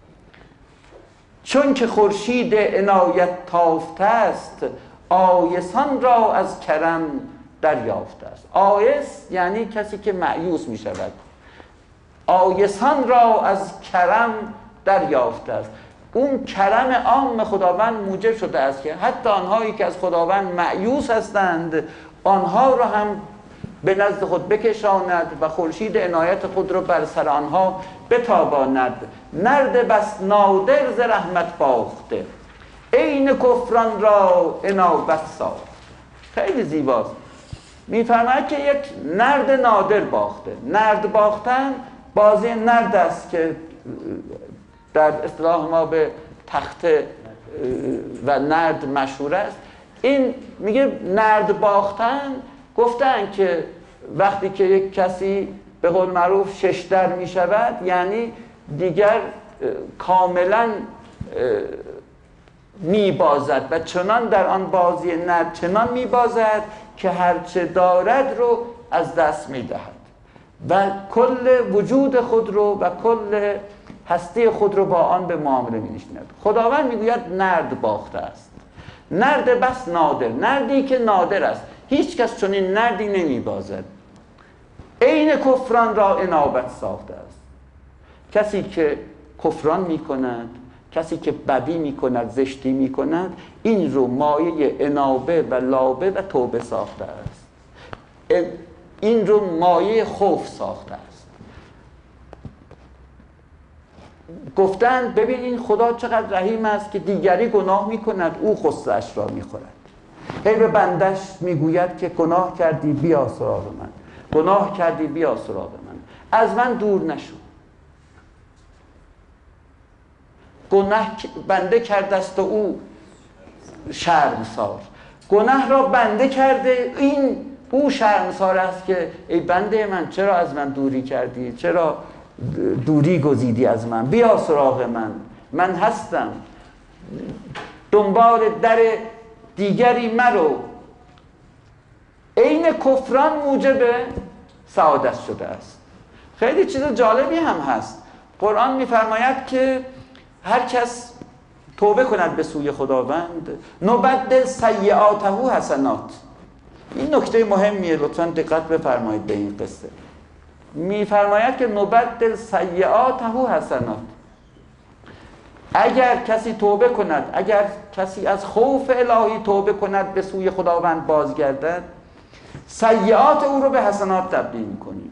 چون که خورشید عنایت تافته است، آیسان را از کرم دریافته است. آیس یعنی کسی که مایوس می شود. آیسان را از کرم دریافته است. اون کرم عام خداوند موجب شده است که حتی آنهایی که از خداوند مایوس هستند آنها را هم به نزد خود بکشاند و خورشید عنایت خود را بر سر آنها بتاباند. نرد بس نادر ز رحمت باخته، عین کفران را انابت ساخت. خیلی زیباست. میفرماید که یک نرد نادر باخته. نرد باختن بازی نرد است که در اصطلاح ما به تخته و نرد مشهور است. این میگه نرد باختن. گفتن که وقتی که یک کسی به قول معروف شش در میشود، یعنی دیگر کاملا میبازد و چنان در آن بازی نرد چنان میبازد که هرچه دارد رو از دست میدهد و کل وجود خود رو و کل هستی خود رو با آن به معامله می‌نشیند. خداوند میگوید نرد باخته است. نرد بس نادر، نردی که نادر است، هیچ کس چنین نردی نمیبازد. عین کفران را انابت ساخته است. کسی که کفران میکند، کسی که بدی میکند، زشتی میکند، این رو مایه انابه و لابه و توبه ساخته است. این رو مایه خوف ساخته است. گفتند ببین این خدا چقدر رحیم است که دیگری گناه میکند او غصه‌اش را میخورد. هی به بندش میگوید که گناه کردی بیا سراغ من، گناه کردی بیا سراغ من، از من دور نشو. گناه بنده کرده است و او شرمسار، گناه را بنده کرده، این او شرمسار است که ای بنده من چرا از من دوری کردی، چرا دوری گزیدی از من، بیا سراغ من، من هستم، دنبال در دیگری مرو. عین کفران موجب سعادت شده است. خیلی چیز جالبی هم هست. قرآن میفرماید که هر کس توبه کند به سوی خداوند نبدل سیئاته حسنات. این نکته مهمیه، لطفاً دقت بفرمایید به این قصه. میفرماید که نبدل سیئاته حسنات. اگر کسی توبه کند، اگر کسی از خوف الهی توبه کند به سوی خداوند بازگردد، سیئات او رو به حسنات تبدیل می‌کنیم.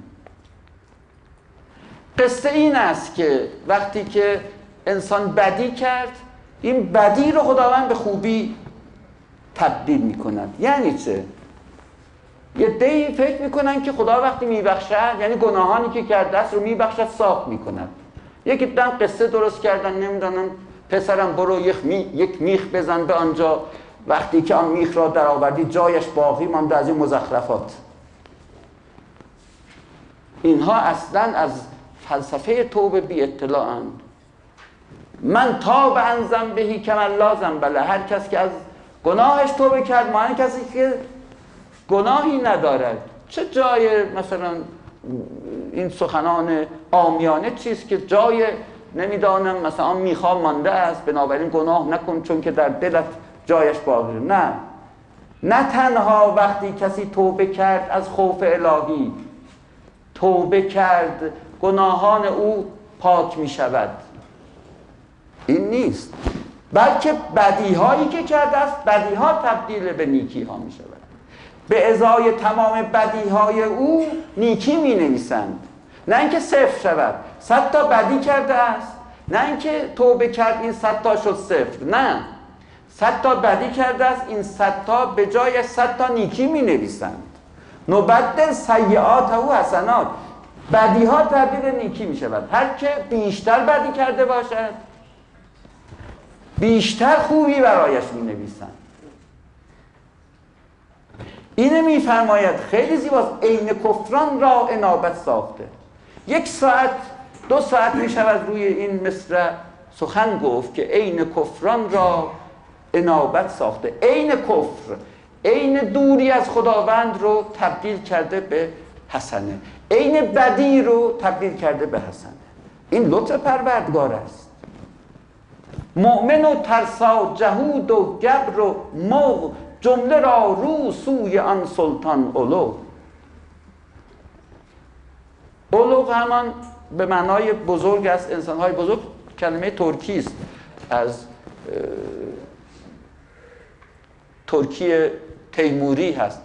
قصه این است که وقتی که انسان بدی کرد، این بدی رو خداوند به خوبی تبدیل می‌کند. یعنی چه؟ یه عده‌ای فکر می‌کنن که خدا وقتی میبخشد یعنی گناهانی که کرده است رو میبخشد، صاف می‌کند. یکی دیدن قصه درست کردن، نمیدونم پسرم برو یک میخ بزن به آنجا، وقتی که آن میخ را در آوردی جایش باقی مانده از این مزخرفات. اینها اصلا از فلسفه توبه بی اطلاعند. من تاب عن ذنبه کمن لا ذنب له. هر کس که از گناهش توبه کرد مانند کسی که گناهی ندارد. چه جای مثلا این سخنان عامیانه چیست که جای نمیدانم مثلا آن میخوام مانده است بنابراین گناه نکن چون که در دلت جایش باقی. نه تنها وقتی کسی توبه کرد از خوف الهی توبه کرد گناهان او پاک می شود، این نیست، بلکه بدیهایی که کرده است بدیها تبدیل به نیکی ها می شود. به ازای تمام بدیهای او نیکی می نویسند، نه اینکه صفر شود. 100 تا بدی کرده است، نه اینکه توبه کرد این 100 تا شد صفر، نه، 100 تا بدی کرده است، این 100 تا به جای 100 تا نیکی می نویسند. نبدل سیئاته حسنات. بدی ها تبدیل نیکی می شود. هر که بیشتر بدی کرده باشد بیشتر خوبی برایش می نویسند. اینه میفرماید خیلی زیباست، عین کفران را انابت ساخته. 1 ساعت 2 ساعت می شود روی این مصرع سخن گفت که عین کفران را انابت ساخته. عین کفر، عین دوری از خداوند رو تبدیل کرده به حسنه، عین بدی رو تبدیل کرده به حسنه. این لطف پروردگار است. مؤمن و ترسا جهود و گبر و مغ جمله را رو سوی آن سلطان اولو. اولو همان به معنای بزرگ است، انسان‌های بزرگ، کلمه ترکی است، از ترکی تیموری هست.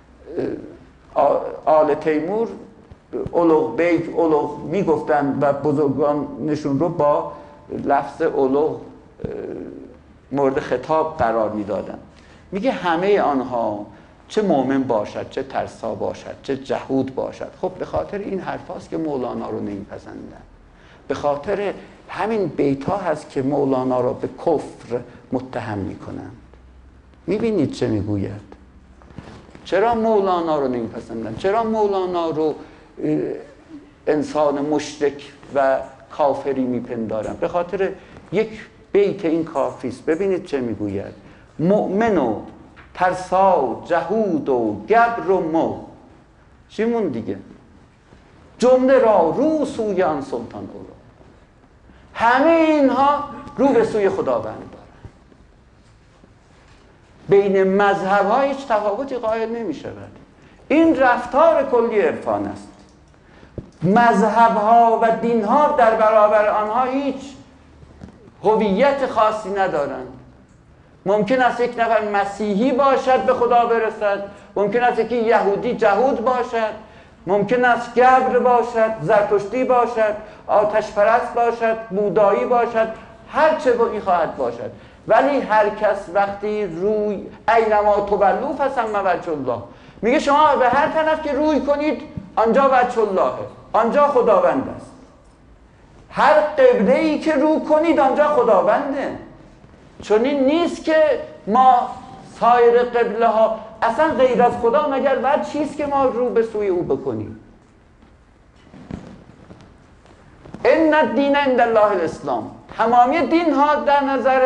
آل تیمور اولوغ بیگ اولوغ میگفتن و بزرگانشون رو با لفظ اولوغ مورد خطاب قرار میدادن. میگه همه آنها چه مؤمن باشد، چه ترسا باشد، چه جهود باشد. خب به خاطر این حرف هاست که مولانا رو نمیپسندن. به خاطر همین بیتا هست که مولانا رو به کفر متهم میکنند. میبینید چه میگوید؟ چرا مولانا رو نمیپسندن؟ چرا مولانا رو انسان مشرک و کافری میپندارن؟ به خاطر یک بیت این کافی است. ببینید چه میگوید: مؤمن و ترسا جهود و گبر و مو. چیمون دیگه؟ جمله را رو سوی آن سلطان اولو. همه اینها رو به سوی خداوند دارن. بین مذهب ها هیچ تفاوتی قائل نمی شود. این رفتار کلی عرفان است. مذهب ها و دین ها در برابر آنها هیچ هویت خاصی ندارند. ممکن است یک نفر مسیحی باشد به خدا برسد، ممکن است یکی یهودی جهود باشد، ممکن است گبر باشد، زرتشتی باشد، آتش پرست باشد، بودایی باشد، هر چه این خواهد باشد. ولی هر کس وقتی روی اینما تولوا فثم وجه الله، میگه شما به هر طرف که روی کنید آنجا وجه اللهه، آنجا خداوند است. هر قبله‌ای که رو کنید آنجا خداونده. چون این نیست که ما سایر قبله ها اصلا غیر از خدا مگر بعد چیست که ما رو به سوی او بکنیم؟ ان الدین عند الله الاسلام، تمامی دین ها در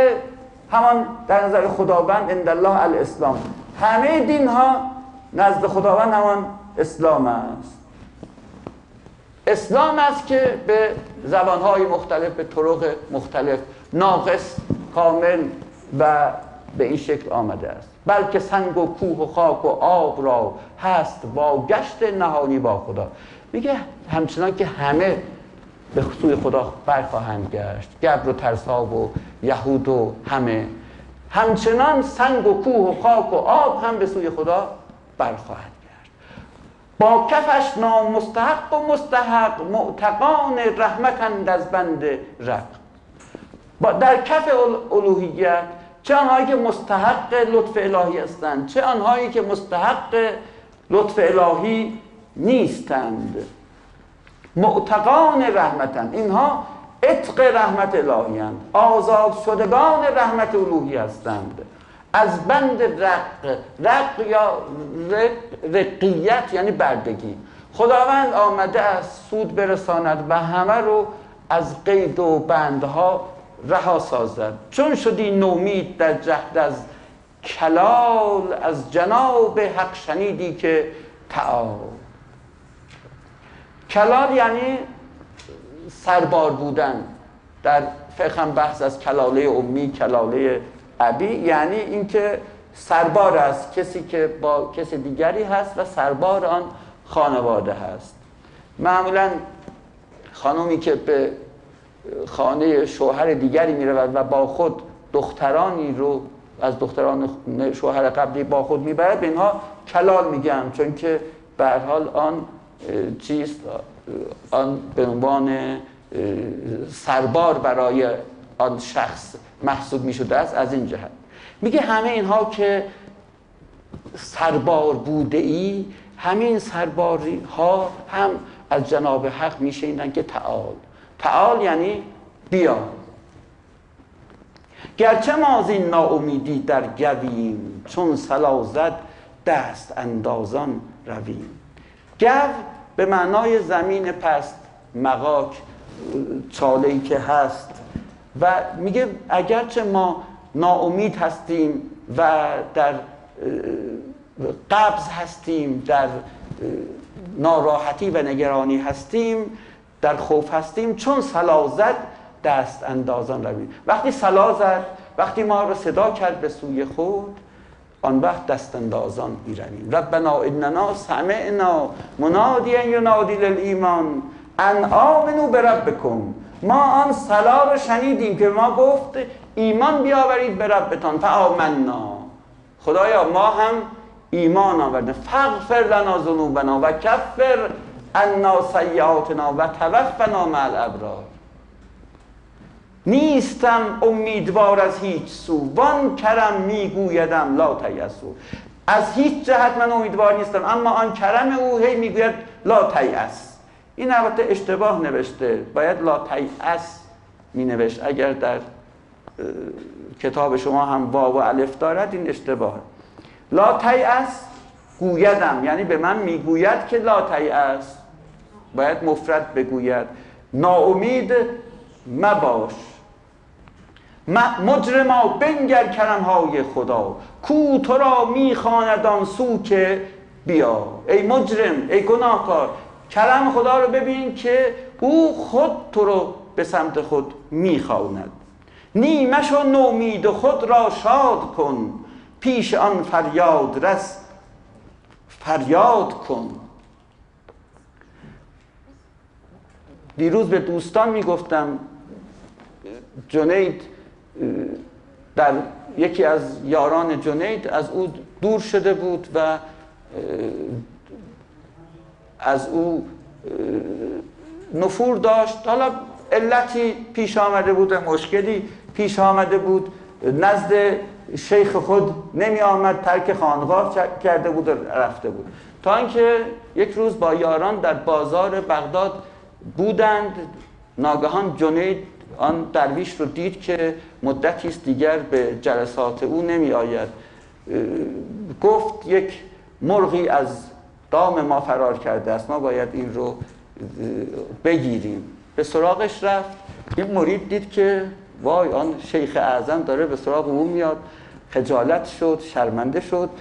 نظر خداوند عند الله الاسلام، همه دین ها نزد خداوند همان اسلام است. اسلام است که به زبانهای مختلف، به طرق مختلف، ناقص، کامل و به این شکل آمده است. بلکه سنگ و کوه و خاک و آب را هست با گشت نهانی با خدا. میگه همچنان که همه به سوی خدا برخواهند گشت، گبر و ترسا و یهود و همچنان سنگ و کوه و خاک و آب هم به سوی خدا برخواهند گشت. با کفش نامستحق و مستحق معتقان رحمتند از بند رق. در کف الوهیت چه آنهایی که مستحق لطف الهی هستند، چه آنهایی که مستحق لطف الهی نیستند. معتقان رحمتند، اینها عتق رحمت الهی هستند، آزاد شدگان رحمت الهی هستند از بند رق یا رقیت یعنی بردگی. خداوند آمده است سود برساند و همه رو از قید و بندها رها سازد. چون شدی نومید در جهد از کلال، از جناب حق شنیدی که تعال. کلال یعنی سربار بودن. در فقه هم بحث از کلاله امی، کلاله ابی، یعنی اینکه سربار است کسی که با کسی دیگری هست و سربار آن خانواده هست. معمولا خانومی که به خانه شوهر دیگری می رود و با خود دخترانی رو از دختران شوهر قبلی با خود می برد، به اینها کلال میگم، چون که به هر حال آن چیست، آن به عنوان سربار برای آن شخص محسوب می شده است. از این جهت میگه همه اینها که سربار بوده ای، همین سرباری ها هم از جناب حق می شنیدن که تعال. تعال یعنی بیا. گرچه ما از این ناامیدی در گویم، چون صلا زد دست اندازان رویم. گو به معنای زمین پست، مغاک، چاله‌ای که هست. و میگه اگرچه ما ناامید هستیم و در قبض هستیم، در ناراحتی و نگرانی هستیم، در خوف هستیم، چون صلا زد دست اندازان رویم. وقتی صلا زد، وقتی ما رو صدا کرد به سوی خود، آن وقت دست اندازان میرویم. ربنا اننا سمعنا منادیا ینادی للایمان ان آمنوا بربکم. ما آن صلا رو شنیدیم که ما گفت ایمان بیاورید به ربتان. فآمنا، خدایا ما هم ایمان آوردیم. فاغفر لنا ذنوبنا و کفر عنا سیئاتنا و توفنا مع الابرار. نیستم امیدوار از هیچ سو، وان کرم میگویدم لا تیأسوا. از هیچ جهت من امیدوار نیستم، اما آن کرم او هی میگوید لا تیأس. این البته اشتباه نوشته، باید لا تیأس می نوشت. اگر در کتاب شما هم واو و الف دارد این اشتباه. لا تیأس گویدم یعنی به من میگوید که لا تیأس، باید مفرد بگوید. ناامید مباش. مجرما بنگر کرمهای خدا، کو تو را میخواند آن سو که بیا. ای مجرم، ای گناهکار، کرم خدا رو ببین که او خود تو رو به سمت خود میخواند. نیمش و نومید و خود را شاد کن، پیش آن فریاد رس فریاد کن. دیروز به دوستان میگفتم جنید، در یکی از یاران جنید از او دور شده بود و از او نفور داشت. حالا علتی پیش آمده بود، مشکلی پیش آمده بود نزد شیخ خود نمی آمد، ترک خانقاه کرده بود و رفته بود. تا اینکه یک روز با یاران در بازار بغداد بودند، ناگهان جنید آن درویش رو دید که مدتی است دیگر به جلسات او نمی آید. گفت یک مرغی از دام ما فرار کرده است، ما باید این رو بگیریم. به سراغش رفت. این مرید دید که وای آن شیخ اعظم داره به سراغ او میاد، خجالت شد، شرمنده شد.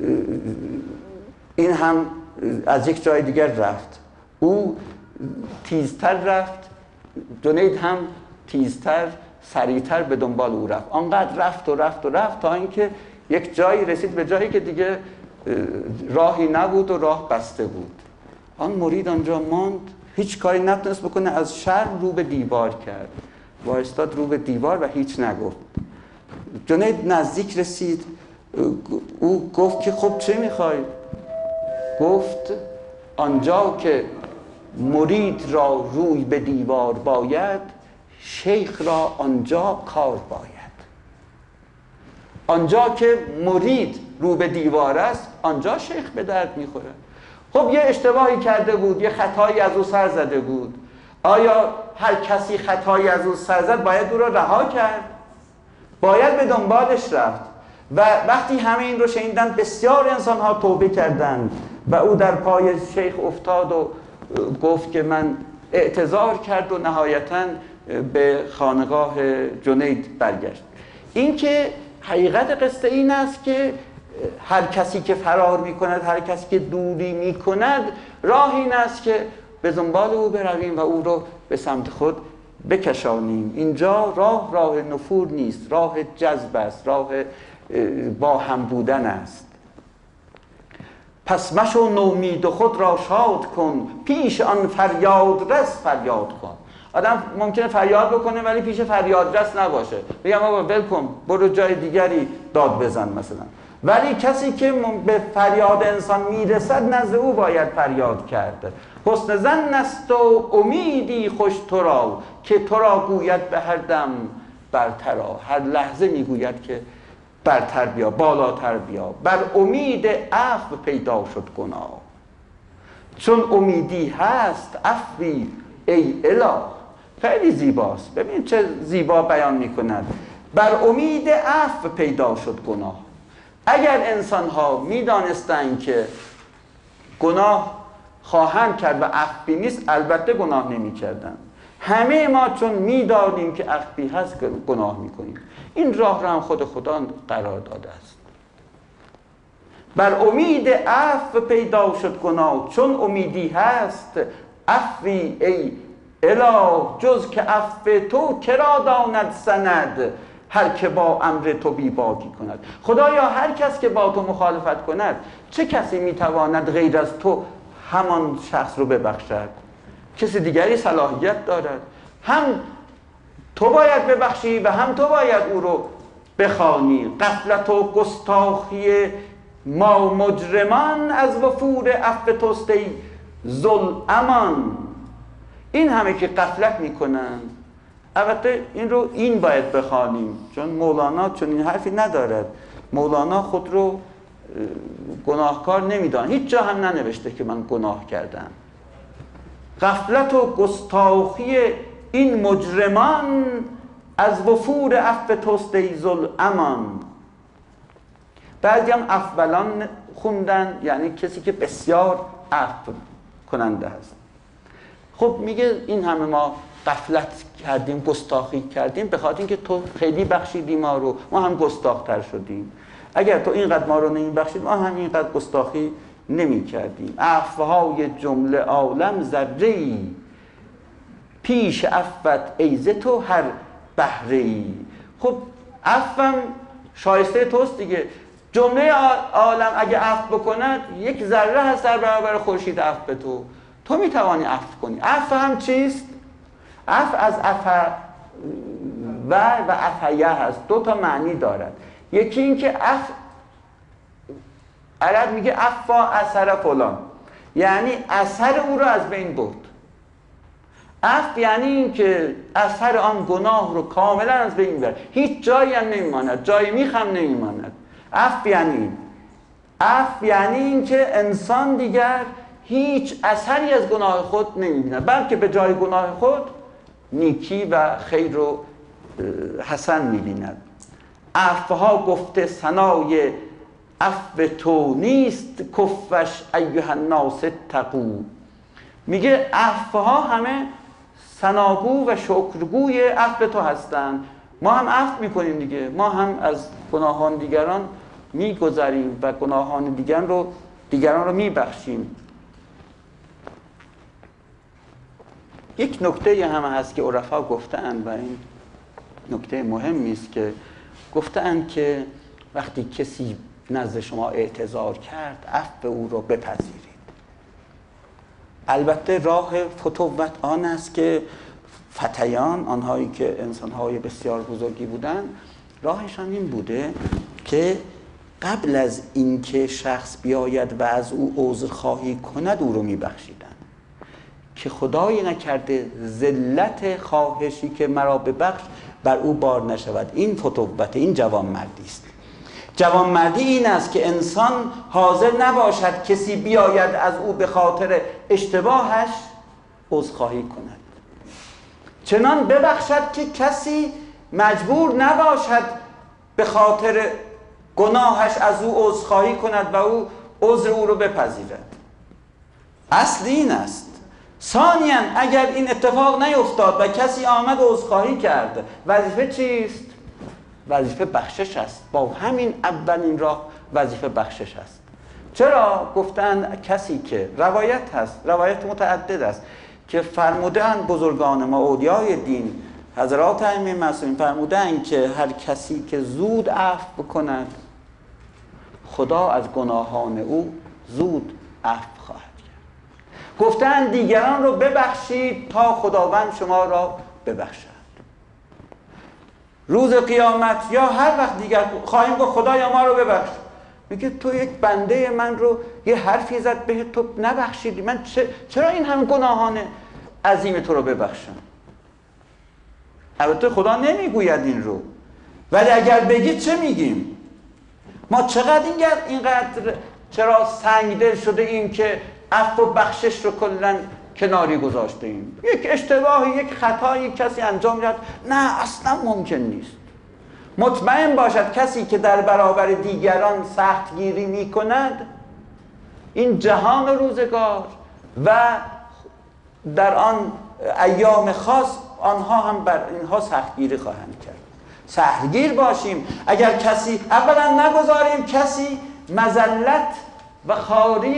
این هم از یک جای دیگر رفت. او تیزتر رفت، جنید هم تیزتر، سریعتر به دنبال او رفت. آنقدر رفت و رفت و رفت تا اینکه یک جایی رسید به جایی که دیگه راهی نبود و راه بسته بود. آن مرید آنجا ماند، هیچ کاری نتونست بکنه، از شرم رو به دیوار کرد، وایستاد رو به دیوار و هیچ نگفت. جنید نزدیک رسید، او گفت که خب چه میخوای؟ گفت آنجا که مرید را روی به دیوار باید، شیخ را آنجا کار باید. آنجا که مرید رو به دیوار است، آنجا شیخ به درد میخوره. خب یه اشتباهی کرده بود، یه خطایی از او سر زده بود. آیا هر کسی خطایی از او سر زد باید او را رها کرد؟ باید به دنبالش رفت. و وقتی همه این رو شنیدن، بسیار انسان ها توبه کردند و او در پای شیخ افتاد و گفت که من اعتذار کرد و نهایتاً به خانقاه جنید برگشت. این که حقیقت قصه این است که هر کسی که فرار می کند، هر کسی که دوری می کند، راه این است که به دنبال او برویم و او رو به سمت خود بکشانیم. اینجا راه نفور نیست، راه جذب است، راه با هم بودن است. پس مشو نومید و خود را شاد کن، پیش آن فریاد رس فریاد کن. آدم ممکنه فریاد بکنه ولی پیش فریاد رس نباشه، بگم آقا ول کن، برو جای دیگری داد بزن مثلا. ولی کسی که به فریاد انسان میرسد، نزد او باید فریاد کرد. حسن ظن است و امیدی خوش تو را، که تو را گوید به هر دم برتر آ. هر لحظه میگوید که برتر بیا، بالاتر بیا. بر امید عفو پیدا شد گناه، چون امیدی هست عفوی ای اله. خیلی زیباست، ببین چه زیبا بیان میکند. بر امید عفو پیدا شد گناه. اگر انسان ها میدانستند که گناه خواهند کرد و عفوی نیست، البته گناه نمی کردن. همه ما چون میدانیم که عفوی هست گناه میکنیم. این راه را هم خود خدا قرار داده است. بر امید عفو پیدا شد گناه، چون امیدی هست عفوی ای اله. جز که عفو تو کرا داند سند، هر که با امر تو بی باکی کند. خدایا هر کس که با تو مخالفت کند، چه کسی میتواند غیر از تو همان شخص رو ببخشد؟ کسی دیگری صلاحیت دارد؟ هم تو باید ببخشی و هم تو باید او رو بخوانی. غفلت و گستاخی ما مجرمان، از وفور عفو توست ای ذوالامان. این همه که غفلت میکنن، البته این باید بخوانیم، چون مولانا چون این حرفی ندارد. مولانا خود رو گناهکار نمیدان، هیچ جا هم ننوشته که من گناه کردم. غفلت و گستاخی این مجرمان، از وفور عفو توست ای ذوالامان. بعضی هم افولان خوندن، یعنی کسی که بسیار عفو کننده هست. خب میگه این همه ما غفلت کردیم، گستاخی کردیم، به خاطر اینکه تو خیلی بخشیدی ما رو، ما هم گستاخ‌تر شدیم. اگر تو اینقدر ما رو نمی‌بخشید، ما هم اینقدر گستاخی نمی‌کردیم. عفوهای جمله عالم ذره‌ای، پیش عفوت ای ز تو هر بهره‌ای. خب عفوم شایسته توست دیگه. جمله عالم اگه عفو بکند، یک ذره هست در برابر خورشید عفو تو میتوانی عفو کنی. عفو هم چیست؟ عفو از عفو و عفیه هست، دو تا معنی دارد. یکی این که عفو، عرب میگه عفا اثر فلان، یعنی اثر او رو از بین برد. عفو یعنی این که اثر آن گناه رو کاملا از بین میبره، هیچ جایی هم نمیماند، جای میخم نمیماند. عفو یعنی این که انسان دیگر هیچ اثری از گناه خود نمیبیند، بلکه به جای گناه خود نیکی و خیر و حسن میبیند. عفوها گفته ثنای عفو تو نیست، کفش ایها الناس اتقوا. میگه عفوها همه ثناگو و شکرگوی عفو تو هستند. ما هم عفو میکنیم دیگه، ما هم از گناهان دیگران میگذریم و گناهان دیگران رو میبخشیم. یک نکته هم هست که عرفا گفتند و این نکته مهمی است که گفتند که وقتی کسی نزد شما اعتذار کرد، عفو او رو بپذیرید. البته راه فتوت آن است که فتیان، آنهایی که انسانهای بسیار بزرگی بودند، راهشان این بوده که قبل از اینکه شخص بیاید و از او عذرخواهی کند او رو میبخشیدن، که خدای نکرده ذلت خواهشی که مرا ببخش بر او بار نشود. این فتوت، این جوانمردی است. جوانمردی این است که انسان حاضر نباشد کسی بیاید از او به خاطر اشتباهش عذرخواهی کند، چنان ببخشد که کسی مجبور نباشد به خاطر گناهش از او عذرخواهی کند و او عذر او رو بپذیرد. اصل این است. ثانیاً اگر این اتفاق نیفتاد و کسی آمد عذرخواهی کرد، وظیفه چیست؟ وظیفه بخشش است. با همین اولین راه وظیفه بخشش است. چرا؟ گفتن کسی که روایت هست، روایت متعدد است که فرمودند بزرگان ما اولیای دین، حضرات ائمه معصومین فرمودند که هر کسی که زود عفو بکند، خدا از گناهان او زود عفو خواهد کرد. گفتند دیگران رو ببخشید تا خداوند شما را ببخشد. روز قیامت یا هر وقت دیگر خواهیم گفت خدایا ما رو ببخش. میگه تو یک بنده من رو یه حرفی زد به تو نبخشیدی، من چرا این همه گناهان عظیم تو رو ببخشم؟ البته خدا نمیگوید این رو، ولی اگر بگید چه میگیم؟ ما چقدر اینقدر چرا سنگدل شده ایم که عفو و بخشش رو کلا کناری گذاشته ایم؟ یک اشتباهی، یک خطایی کسی انجام داد، نه اصلا ممکن نیست. مطمئن باشد کسی که در برابر دیگران سختگیری می کند، این جهان و روزگار و در آن ایام خاص آنها هم بر اینها سختگیری خواهند کرد. سختگیر باشیم. اگر کسی اولا نگذاریم کسی مذلت و خواری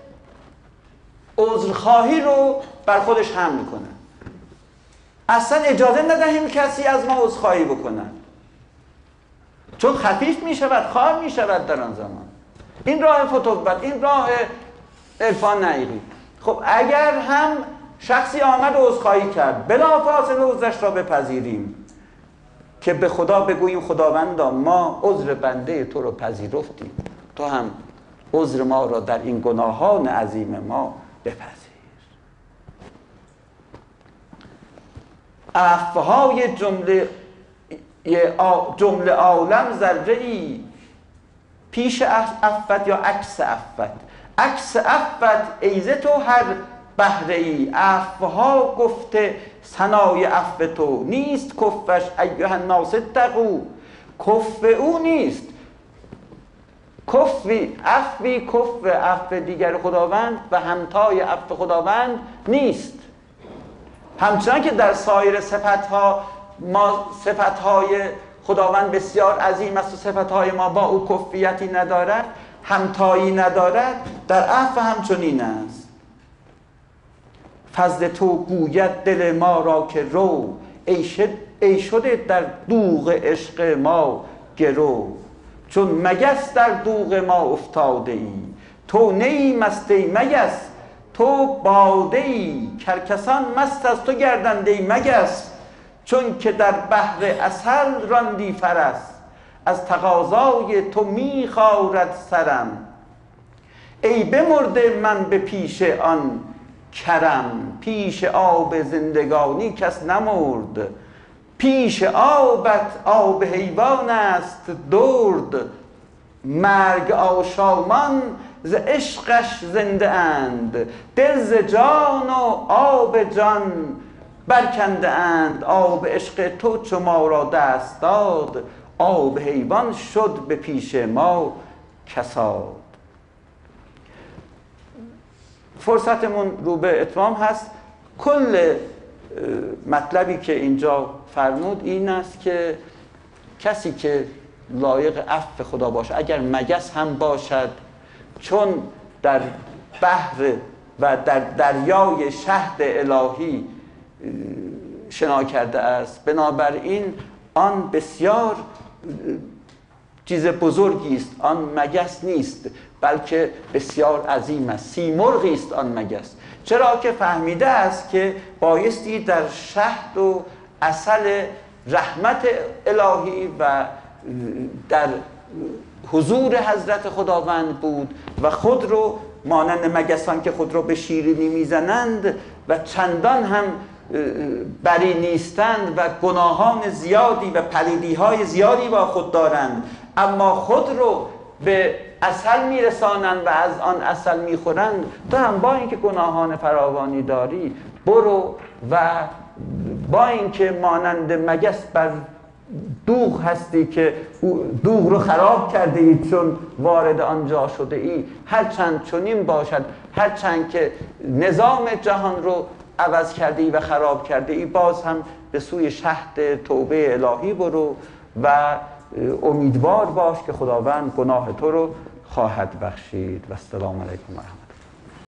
عذرخواهی رو بر خودش حمل کنه. اصلا اجازه ندهیم کسی از ما عذرخواهی بکنن، چون خفیف می شود، خوار می شود در آن زمان. این راه فتوت، این راه عرفان نعیقی. خب اگر هم شخصی آمد و عذرخواهی کرد، بلافاصله عذرش را بپذیریم، که به خدا بگوییم خداوندا ما عذر بنده تو رو پذیرفتیم، تو هم عذر ما را در این گناهان عظیم ما بپذیر. عفوهای جمله عالم ذره‌ای پیش عفوت یا عکس عفوت. عکس عفوت ایزه تو هر بهره‌ای. عفوها گفته ثنای عفو تو نیست، کفش ایها الناس اتقوا. کف او نیست، کفی عفوی کف عفو دیگر خداوند و همتای عفو خداوند نیست. همچنان که در سایر صفتها ما صفتهای خداوند بسیار عظیم است و صفتهای ما با او کفیتی ندارد، همتایی ندارد، در عفو همچنین است. فضل تو گوید دل ما را که رو، ای شده در دوغ عشق ما گرو. چون مگس در دوغ ما افتاده ای، تو نی مست ای مگس تو باده ای. کرکسان مست از تو گردنده ای مگس، چون که در بحر عسل راندی فرس. از تقاضای تو می خارد سرم، ای بمرده من به پیش آن کرم، پیش آب زندگانی کس نمرد. پیش آبت آب حیوان است درد. مرگ آشامان ز عشقش زنده اند. دل ز جان و آب جان برکنده اند. آب عشق تو چو ما را دست داد. آب حیوان شد به پیش ما کساد. فرصتمون رو به اتمام هست. کل مطلبی که اینجا فرمود این است که کسی که لایق عفو خدا باشه، اگر مگس هم باشد، چون در بحر و در دریای شهد الهی شنا کرده است، بنابراین آن بسیار چیز بزرگی است. آن مگس نیست بلکه بسیار عظیم است. سیمرغی است آن مگس، چرا که فهمیده است که بایستی در شهد و عسل رحمت الهی و در حضور حضرت خداوند بود و خود رو مانند مگسان که خود رو به شیرینی میزنند و چندان هم بری نیستند و گناهان زیادی و پلیدی‌های زیادی با خود دارند، اما خود رو به عسل میرسانند و از آن عسل میخورند. تو هم با اینکه گناهان فراوانی داری برو و با اینکه مانند مگس بر دوغ هستی که دوغ رو خراب کرده ای چون وارد آنجا شده ای، هرچند چنین باشد، هرچند که نظام جهان رو عوض کرده ای و خراب کرده ای، باز هم به سوی شهد توبه الهی برو و امیدوار باش که خداوند گناه تو رو خواهد بخشید. و السلام علیکم و رحمت الله.